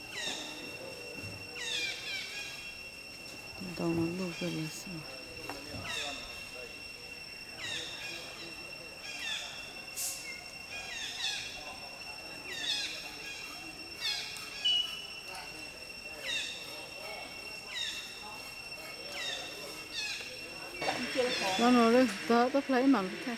S2: Đông nó lúc rồi là sao? Nó nó đây, tớ tớ lấy mặn thế.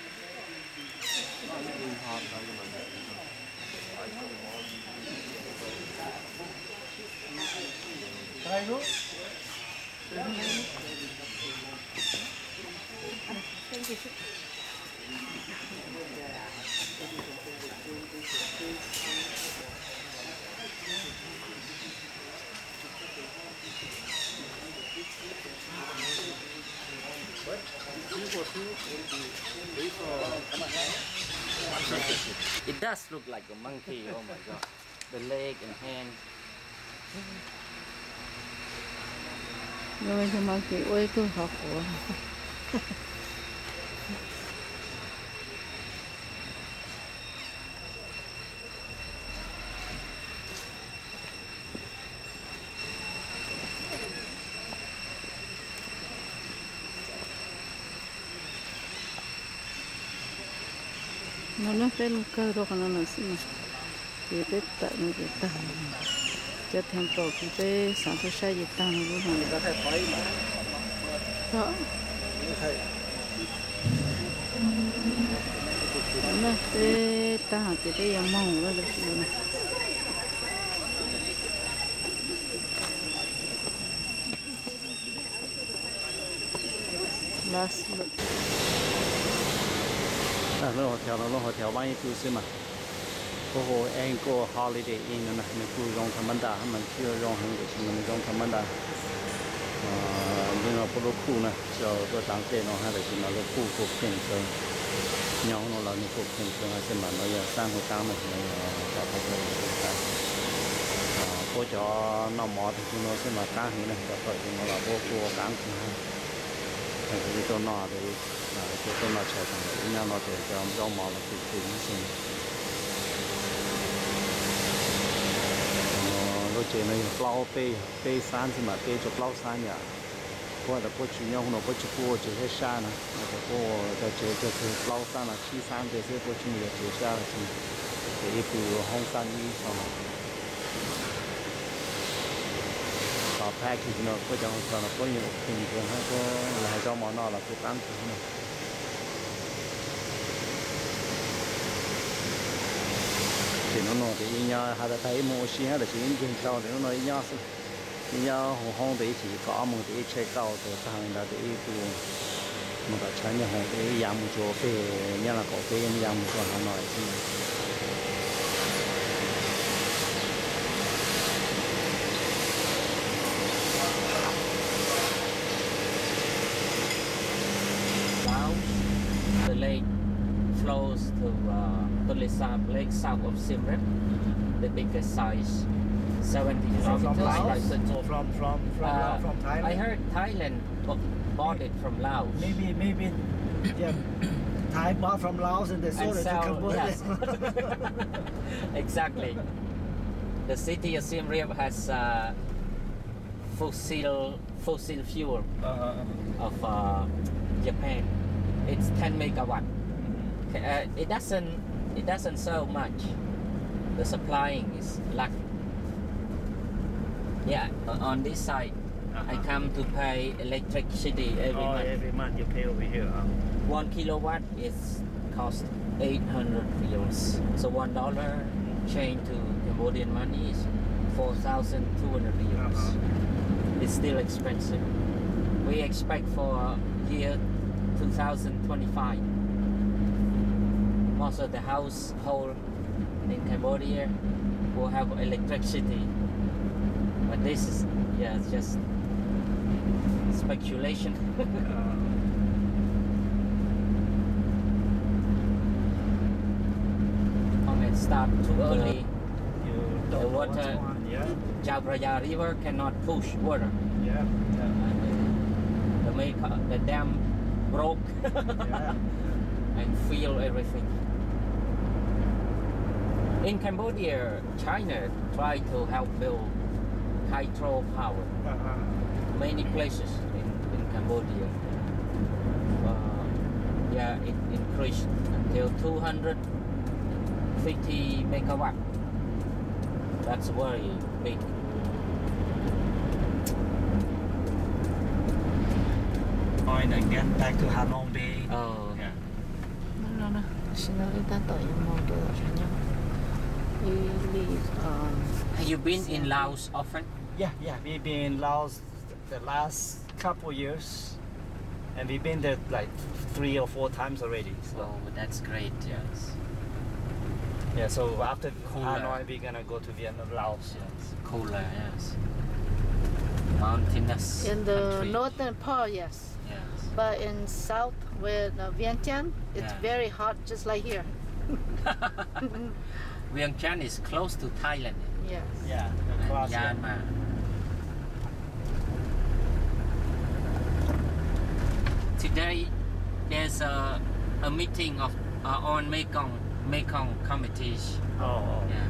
S4: It does look like a monkey, oh my god. The leg and hand.
S2: Rồi thì mà cái ôi tôi học của. Nó nó tên cơ đồ của nó là gì mà thì tết tận nó thì tận cho thêm tổ thì tết sản xuất sai gì tăng nó cũng
S3: người ta thấy khói mà
S2: đó nó tết tăng thì tết yang mong nó được gì last look.
S1: À, nó hotel nó hotel bao nhiêu thứ mà, có hồ anh có holiday inn nữa, mình cứ dùng thầm đa, mình chưa dùng hàng cái mình dùng thầm đa. À, nhưng mà có khu này, cho tôi tăng tiền nó hay là chỉ là lúc khu phục hình sơn, nhau nó là những phục hình sơn hay xem mà nó giờ sang hồ tăng này thì nó có thể được cái, à, có cho nó mỏ thì nó sẽ mà cá hình này, có thể nó là vô cua cá cũng hay, thì tôi nói thì cái tôi nói chuyện với nhau nói chuyện cho cho mỏ là cái cái gì lúc chuyện này lau pe pe san thì mà pe cho lau san nhỉ qua là qua chuyện nhau nó qua chuyện qua chuyện hết san à cái qua cái chuyện cái chuyện lau san là chi san thì sẽ qua chuyện nhiều chuyện san là gì cái cái hong san đi xong có pack thì nó có trong cho nó có nhiều tình thường hay có là cho món nào là cái tám thứ này thì nó nói thì nhau hay là thấy mua xe là chỉ trên cao thì nó nói nhau nhau hồ hông thì chỉ có một cái chơi cao thì thằng là cái tu một cái chơi nhà hồ cái nhà một chỗ về nhà là có cái nhà một chỗ Hà Nội thì
S4: the lake flows to uh, to Lake south of Siem Reap, the biggest size, seventy
S3: From
S4: kilometers.
S3: Laos? Or from from from
S4: Uh,
S3: from Thailand?
S4: I heard Thailand bu- bought it from Laos.
S3: Maybe maybe yeah, Thai bought from Laos and they
S4: And
S3: sold it to
S4: sell-
S3: Cambodia.
S4: yes. Exactly. The city of Siem Reap has uh, fossil fossil fuel
S3: Uh-huh.
S4: of uh, Japan. It's ten megawatt. Uh, it doesn't it doesn't sell much. The supplying is lacking. Yeah, o- on this side, I
S3: Uh-huh.
S4: come to pay electricity every
S3: Oh,
S4: month.
S3: every month you pay over here. Huh?
S4: One kilowatt is cost eight hundred reals. So one dollar change to Cambodian money is four thousand two hundred reals.
S3: Uh-huh.
S4: It's still expensive. We expect for year two thousand twenty-five. Most of the household in Cambodia will have electricity. But this is, yeah, it's just speculation. Come and start too early.
S3: You
S4: The
S3: don't
S4: water,
S3: want one, yeah,
S4: Chao Phraya River cannot push water.
S3: yeah,
S4: The, make, the dam broke
S3: yeah.
S4: and fill everything. In Cambodia, China tried to help build hydropower.
S3: Uh-huh.
S4: Many places in, in Cambodia. Uh, yeah, it increased until two hundred fifty megawatt. That's very big.
S3: Going again back to Halong Bay.
S4: Oh,
S3: Yeah.
S2: No, no, xin lỗi ta tội em mong tôi cho nhau. You leave, um,
S4: have you been in Laos often?
S3: Yeah, yeah. We've been in Laos the last couple years, and we've been there like three or four times already. So
S4: Oh, that's great. Yes.
S3: yeah. So after
S4: Cooler.
S3: Hanoi, we're gonna go to Vietnam, Laos. Yes.
S4: Cooler, yes. Mountainous
S2: in the
S4: country.
S2: northern part, yes.
S4: Yes.
S2: But in south, where the Vientiane, it's
S4: Yeah.
S2: very hot, just like here.
S4: Vientiane Chan is close to Thailand.
S2: Yes.
S3: Yeah.
S4: And
S3: across there.
S4: Myanmar. Today, there's a, a meeting of uh, on Mekong Mekong committees.
S3: Oh, oh.
S4: Yeah.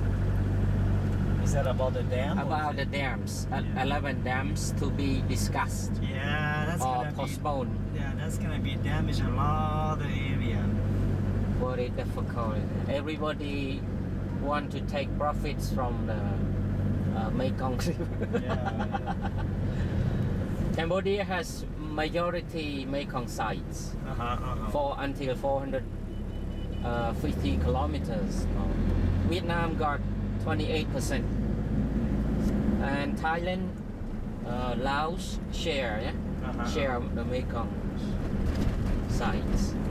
S3: Is that about the dam? or
S4: About
S3: is
S4: the
S3: it-
S4: dams, uh,
S3: Yeah.
S4: eleven dams to be discussed
S3: Yeah, that's
S4: or
S3: gonna be.
S4: postponed.
S3: Yeah, that's gonna be damaging a lot of area.
S4: Very difficult. Everybody want to take profits from the uh, Mekong River.
S3: Yeah.
S4: Cambodia has majority Mekong sites
S3: Uh-huh, uh-huh.
S4: for until four hundred fifty kilometers. No. Vietnam got twenty-eight percent, and Thailand, uh, Laos share, yeah,
S3: Uh-huh.
S4: share the Mekong sites.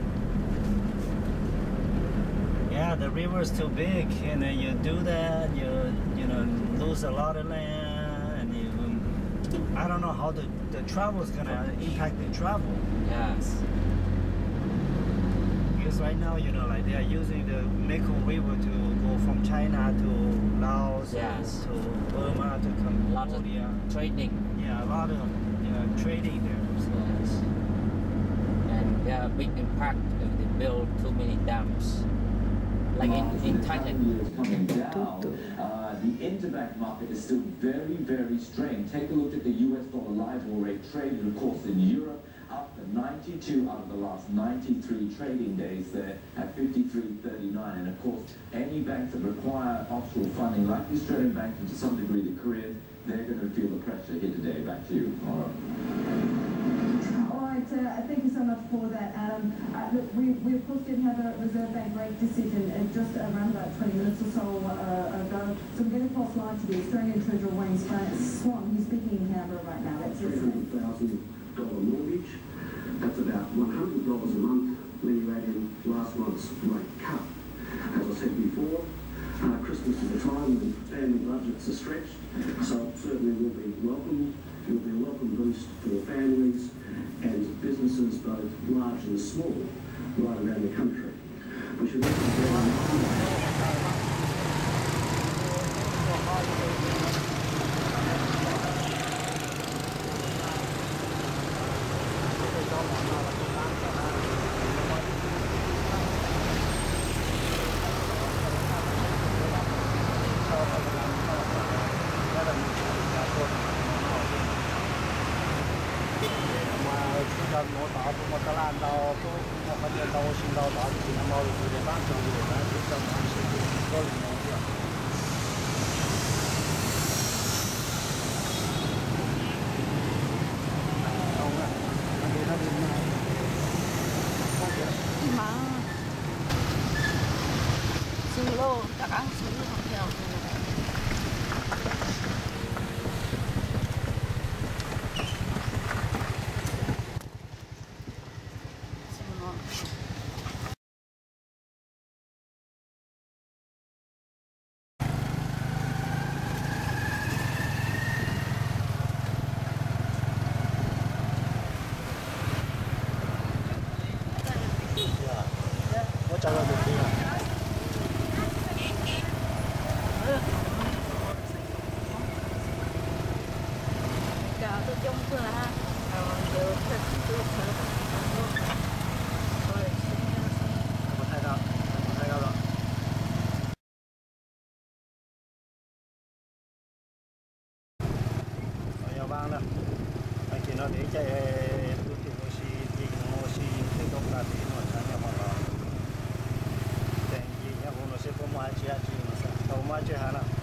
S3: Yeah, the river is too big, and then you do that, you you know lose a lot of land, and you I don't know how the the travel is gonna impact the travel.
S4: Yes.
S3: Because right now, you know, like they are using the Mekong River to go from China to Laos,
S4: Yes.
S3: to Burma, to
S4: A lot of
S3: Cambodia.
S4: trading.
S3: Yeah, a lot of you know trading there. So.
S4: Yes. And yeah, big impact if they build too many dams. Like in, in Thailand.
S12: Is coming down. Uh, the interbank market is still very, very strained. Take a look at the U S dollar LIBOR rate traded, of course, in Europe. up ninety-two out of the last ninety-three trading days there at fifty-three thirty-nine. And of course, any banks that require offshore funding, like the Australian Bank and to some degree the Koreans, they're going to feel the pressure here today. Back to you, Laura.
S13: All right, uh, thank you so much for that, Adam. Uh, look, we, we of course did have a Reserve Bank rate decision uh, just around about twenty minutes or so uh, ago. So we're going to cross line to the Australian Treasurer Wayne Swan. He's speaking in Canberra right now. Let's
S14: three hundred thousand dollars mortgage. That's about one hundred dollars a month when you add in last month's rate cut. As I said before, uh, Christmas is a time when family budgets are stretched, so it certainly will be welcome. It will be a welcome boost for families and businesses, both large and small, right around the country. We should also bear in mind
S1: một tạo một cái lan đầu có một cái đầu sinh đầu tạo thì nó mau được để bán cho người ta để cho họ sử dụng có lợi nhuận. Không á, anh đi nó đi nào?
S2: Mà sừng lô, các ăn sừng lô không theo.
S1: Chào các bạn.
S2: Chào tôi trong cửa ha. Được thật được thật. Rồi.
S1: Một hai đâu. Một hai đâu rồi. Ở nhà bang đó. Anh chỉ nói để chạy tôi thì tôi xí thì tôi xí thì tôi là thì nó chẳng nhau mà. Uno se può mangiare, non so, non mangiare là.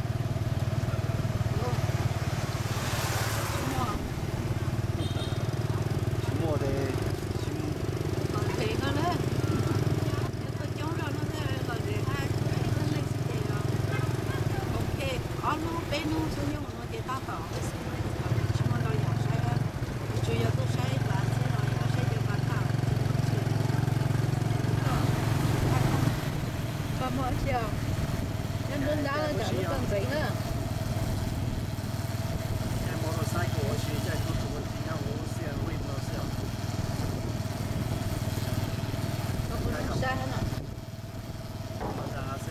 S1: Chỉ mua để chỉ
S2: Còn thế cơ đấy. Nếu có chỗ nào nó sẽ gọi để hai cái này sẽ để ok, ở nó bên nó sẽ dùng nó để ta bảo cái gì này, chỉ muốn nó nhỏ sai á, chủ yếu tôi sai là thế rồi, nó sai được bán thảo. Còn mọi chiều, nhân đơn giá là chẳng có cần giấy nữa.
S1: Em mua sai của chị chạy tôi chủ thì nhau uống xe win nó xe.
S2: Có muốn sai hơn à?
S1: Nó ra xe.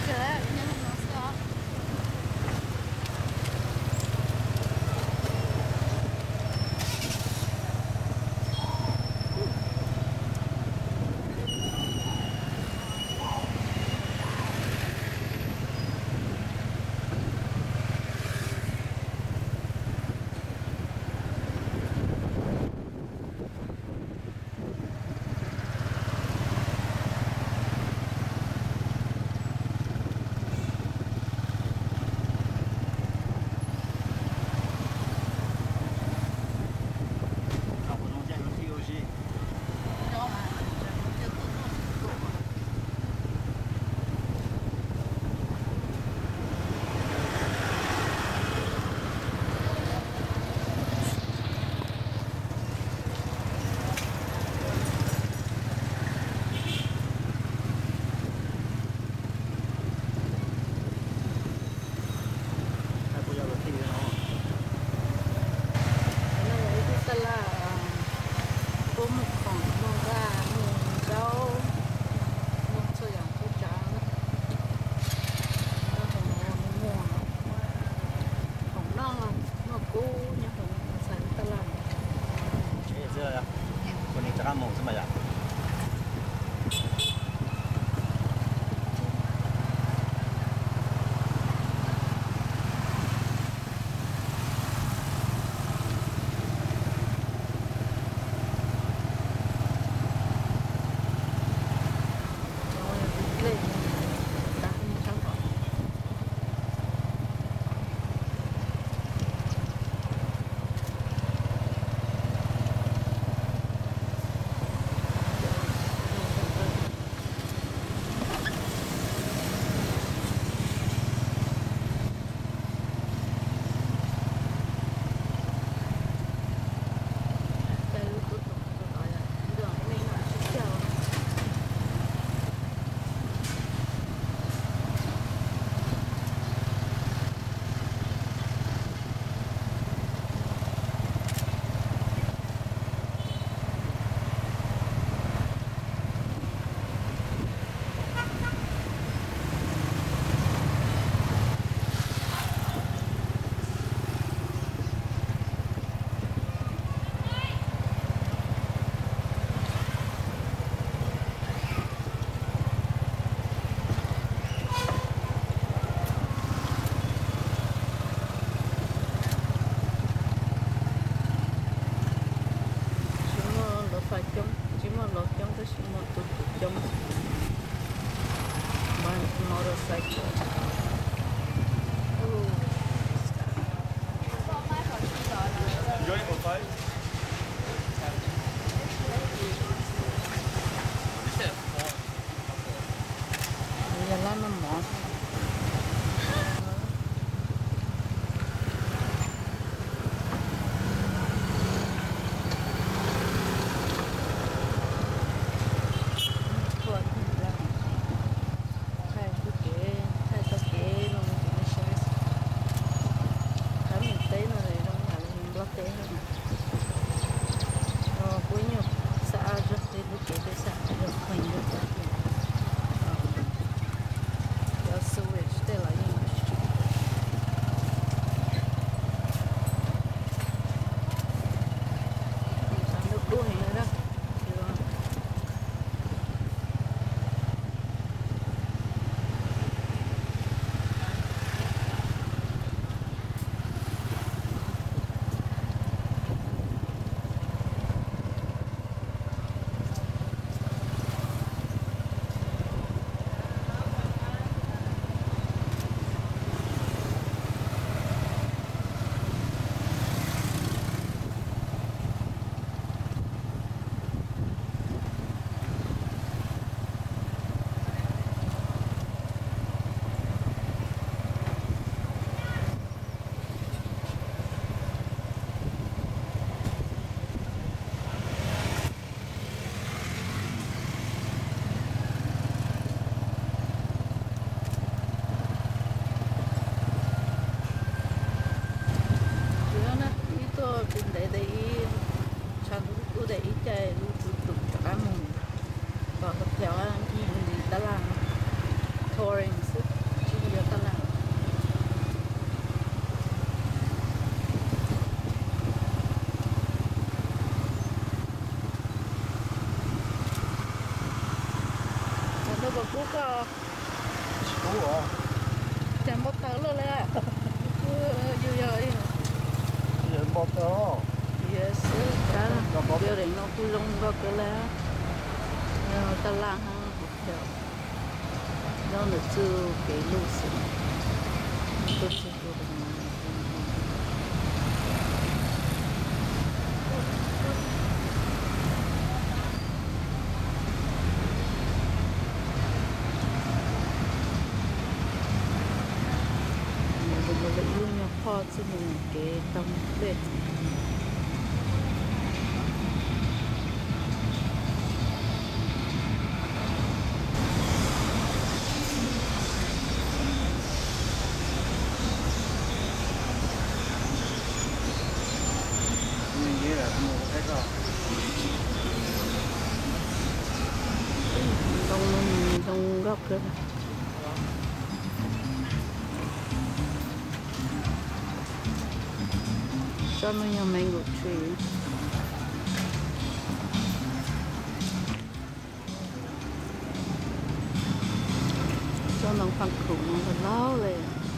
S2: 太 rồi.
S1: Ủa.
S2: Chẳng bóc tớ luôn đấy. Dư dời.
S1: Giờ bóc tớ.
S2: Yes, cái là biểu định nó cứ lông vào cái lá. Nó ta lang ha. Nó là chưa cái lúc sinh. Tôi chưa có được. Kho cho mình cái tông bệt
S1: mình nghĩ là mua cái đó
S2: tông tông gốc cơ cho nó nhiều mango tree cho nó phẳng khủng nó lâu lên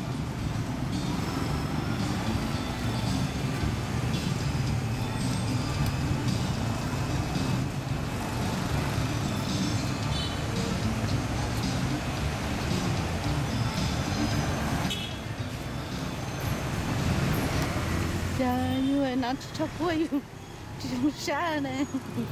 S2: như vậy nó cho quay trong xa này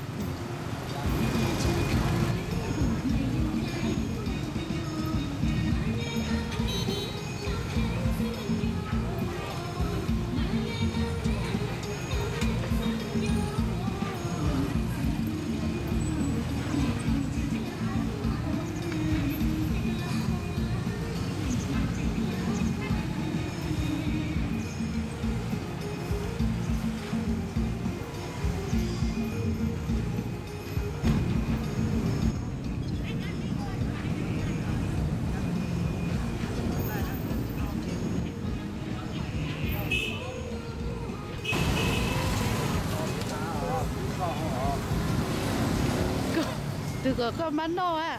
S2: từ có con bắn đâu à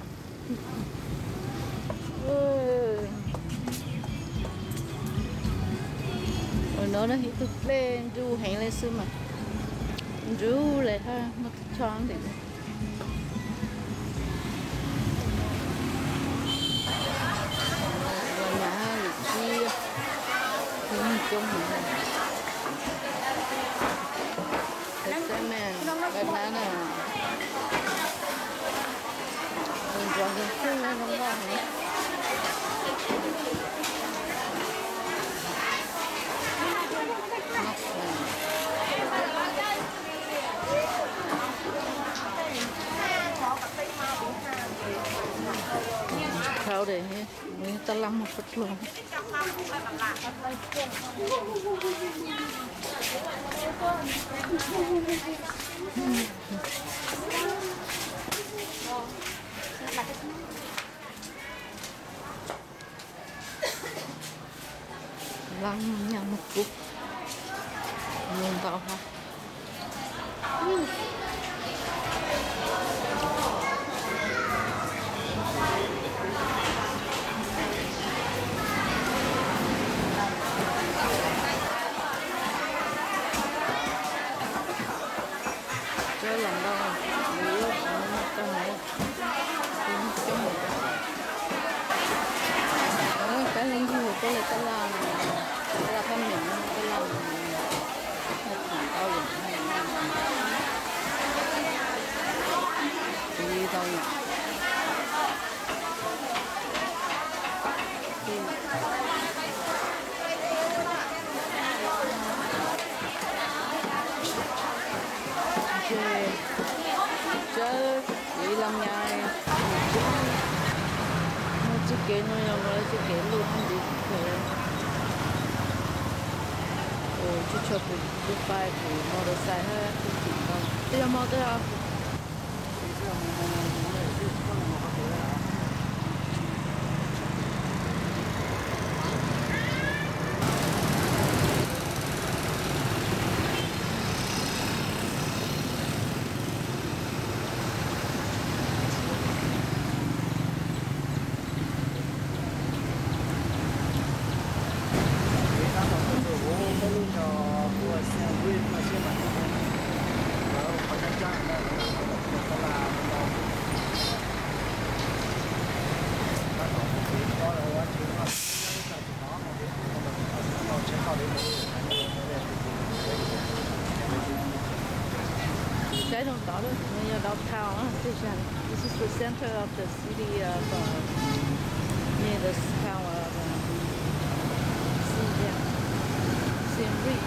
S2: rồi nó nó hít lên du hành lên xưa mà du lại ha nó choáng để rồi nhà người chi cũng chung này cái mẹ cái má này rồi cái phương nó ngon này khao để người ta làm một phút luôn lăng nhà một cục nhìn vào ha chơi làm đâu nếu nó có này cái lên gì của tôi là cái làm cái là không nhận cái làm một khoản cao điểm đi thôi nhỉ chơi chơi đi làm nhà chứ kế nó là nó chứ kế luôn đi rồi chứ cho cái cái bài của motorcycle ha thì còn bây giờ motor à
S3: Reed mà xem mặt đó có chắc chắn là nó là nó bắt đầu thì có là quá chuyện mà nó sẽ có đến
S2: I don't know near downtown. This is the center of the city of uh, near the town of uh, SIEM. SIEM Reed.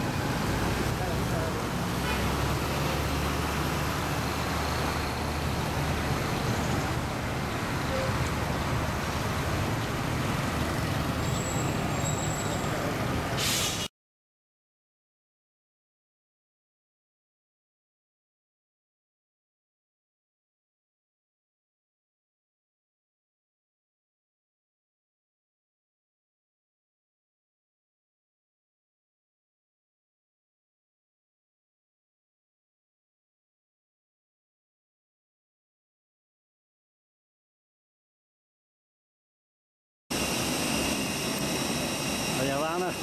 S1: Nhà vang này.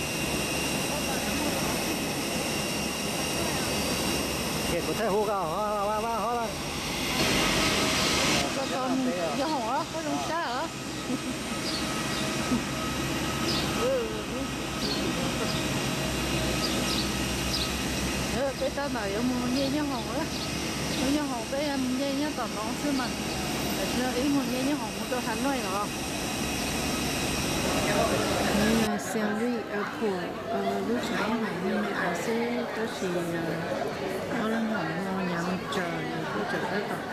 S1: Kẹt có thể hô cao, hoa hoa hoa hoa.
S2: Con con do hổ có đúng xa hả? Ừ, cái tao nói yêu muốn nghe nhau hổ á, nhau hổ cái em nghe nhau toàn nói xưa mình, giờ ý muốn nghe nhau hổ một đôi hắn nói hả? Đây là Siem Reap Airport, lúc sáng ngày hôm nay ở xe có gì có lần họ ngon nhắm trời có trời rất là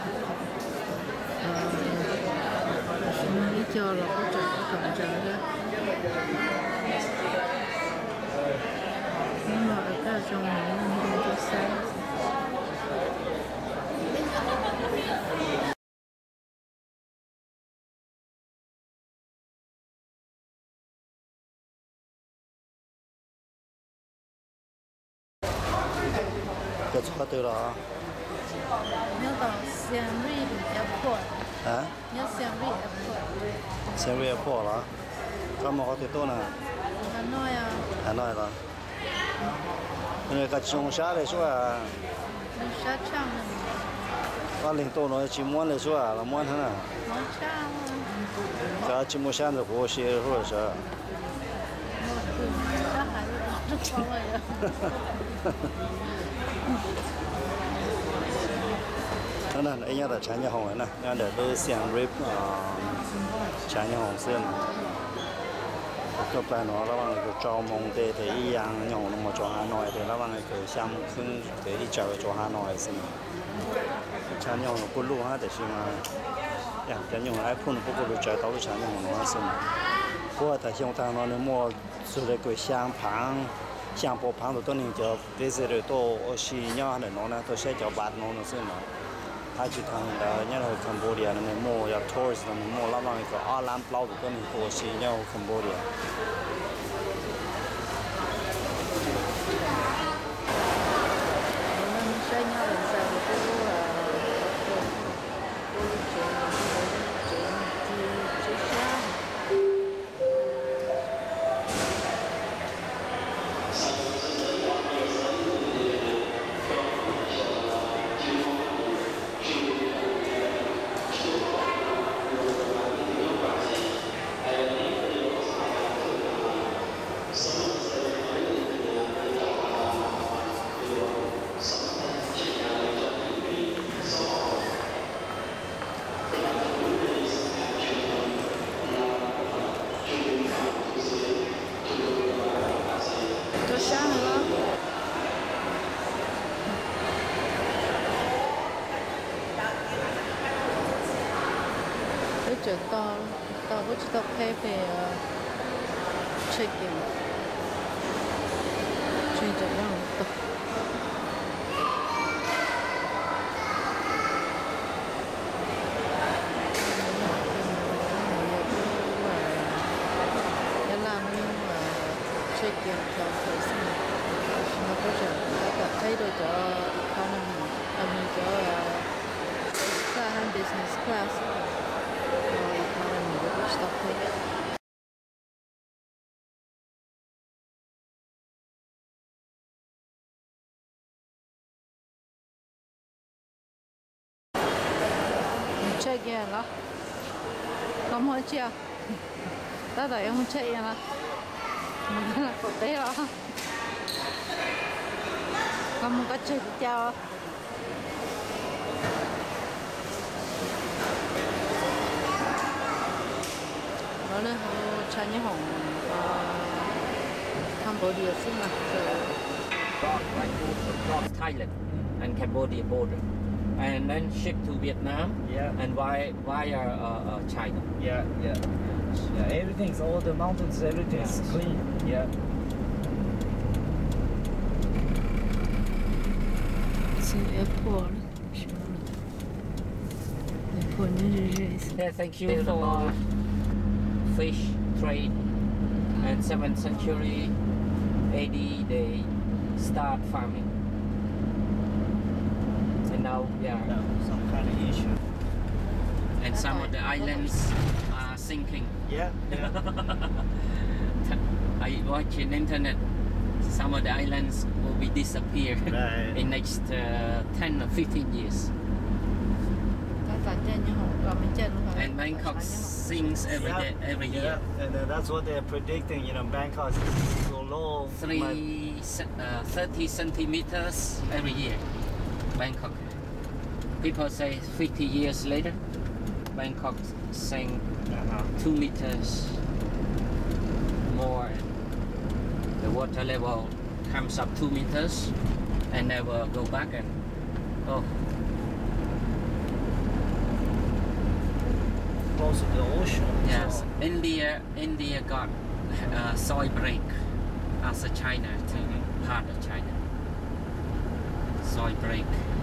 S2: không biết cho là có trời còn trời đó nhưng mà ở cái trong này không có sáng.
S1: Cái chỗ từ đó.
S2: Nhớ到Siem Reap Airport.
S1: Hả?
S2: Nhớ Siem Reap Airport.
S1: Siem Reap Airport đó. Có một cái từ to nè.
S2: Hà Nội à?
S1: Hà Nội đó. Nên cái trung xã này số à.
S2: Trung xã Chang.
S1: Có linh to nó chỉ muốn là số à, là muốn thế nào?
S2: Muốn Chang.
S1: Cái chỉ muốn sáng được của xe rồi sao? Nó là anh nhớ là trái nhà hồng ấy nè, nhớ để tôi Siem Reap trái nhà hồng xưa mà cái bài nó là bằng cái trò mông tê thì y yang nhà hồng nó mà cho Hà Nội thì là bằng cái xem khưng thì đi chợ cho Hà Nội xưa mà trái nhà hồng nó cút luôn ha để xem mà ya trái nhà hồng ai phun nó cút chợ tao trái nhà hồng nó xưa mà qua tại hiện tại nó mua số lượng cái香盘香波盘都都能叫 visit 到我是鸟的nó呢都是叫八nó nó xưa mà hai chục thằng là nhớ là Cambodia nó mua ya tourist nó mua lắm bằng cái Alam Plau của tôi mình của xí nhau Cambodia.
S2: Chỗ to, to có chỉ tao pay về check-in, chuyên trở ra một tập. Để làm nhưng mà check-in cho thời gian, nó có thể có thấy được cho economy, economy cho business class. Economy, which stuff kia là không hơi chưa ta đợi không chạy là mình là cột đấy đó không có chạy chào đó là cha nhớ hồng Cambodia xí mà
S4: across Thailand and Cambodia border, and then shipped to Vietnam.
S3: Yeah.
S4: And via via uh, uh, China.
S3: Yeah, yeah, yeah. Everything's all the mountains. Everything's
S4: Yes.
S3: clean. Yeah.
S2: c'est airport airport
S4: Yeah, thank you for fish trade. And seventh century A D they start farming. And now, yeah.
S3: No, some kind of issue.
S4: And some of the islands are sinking.
S3: Yeah, yeah.
S4: I watch in internet. Some of the islands will be disappear
S3: Right.
S4: in next uh, ten or fifteen years. And Bangkok sinks every
S3: Yeah,
S4: day, every
S3: yeah.
S4: year.
S3: And uh, that's what they're predicting. You know, Bangkok will low.
S4: Three, ce- uh, thirty centimeters every year. Bangkok. People say fifty years later, Bangkok sank
S3: Uh-huh.
S4: two meters more. The water level comes up two meters and never go back. And oh,
S3: Close to the ocean.
S4: yes,
S3: So,
S4: India, India got uh, soil break as a China to part of China. Soil break.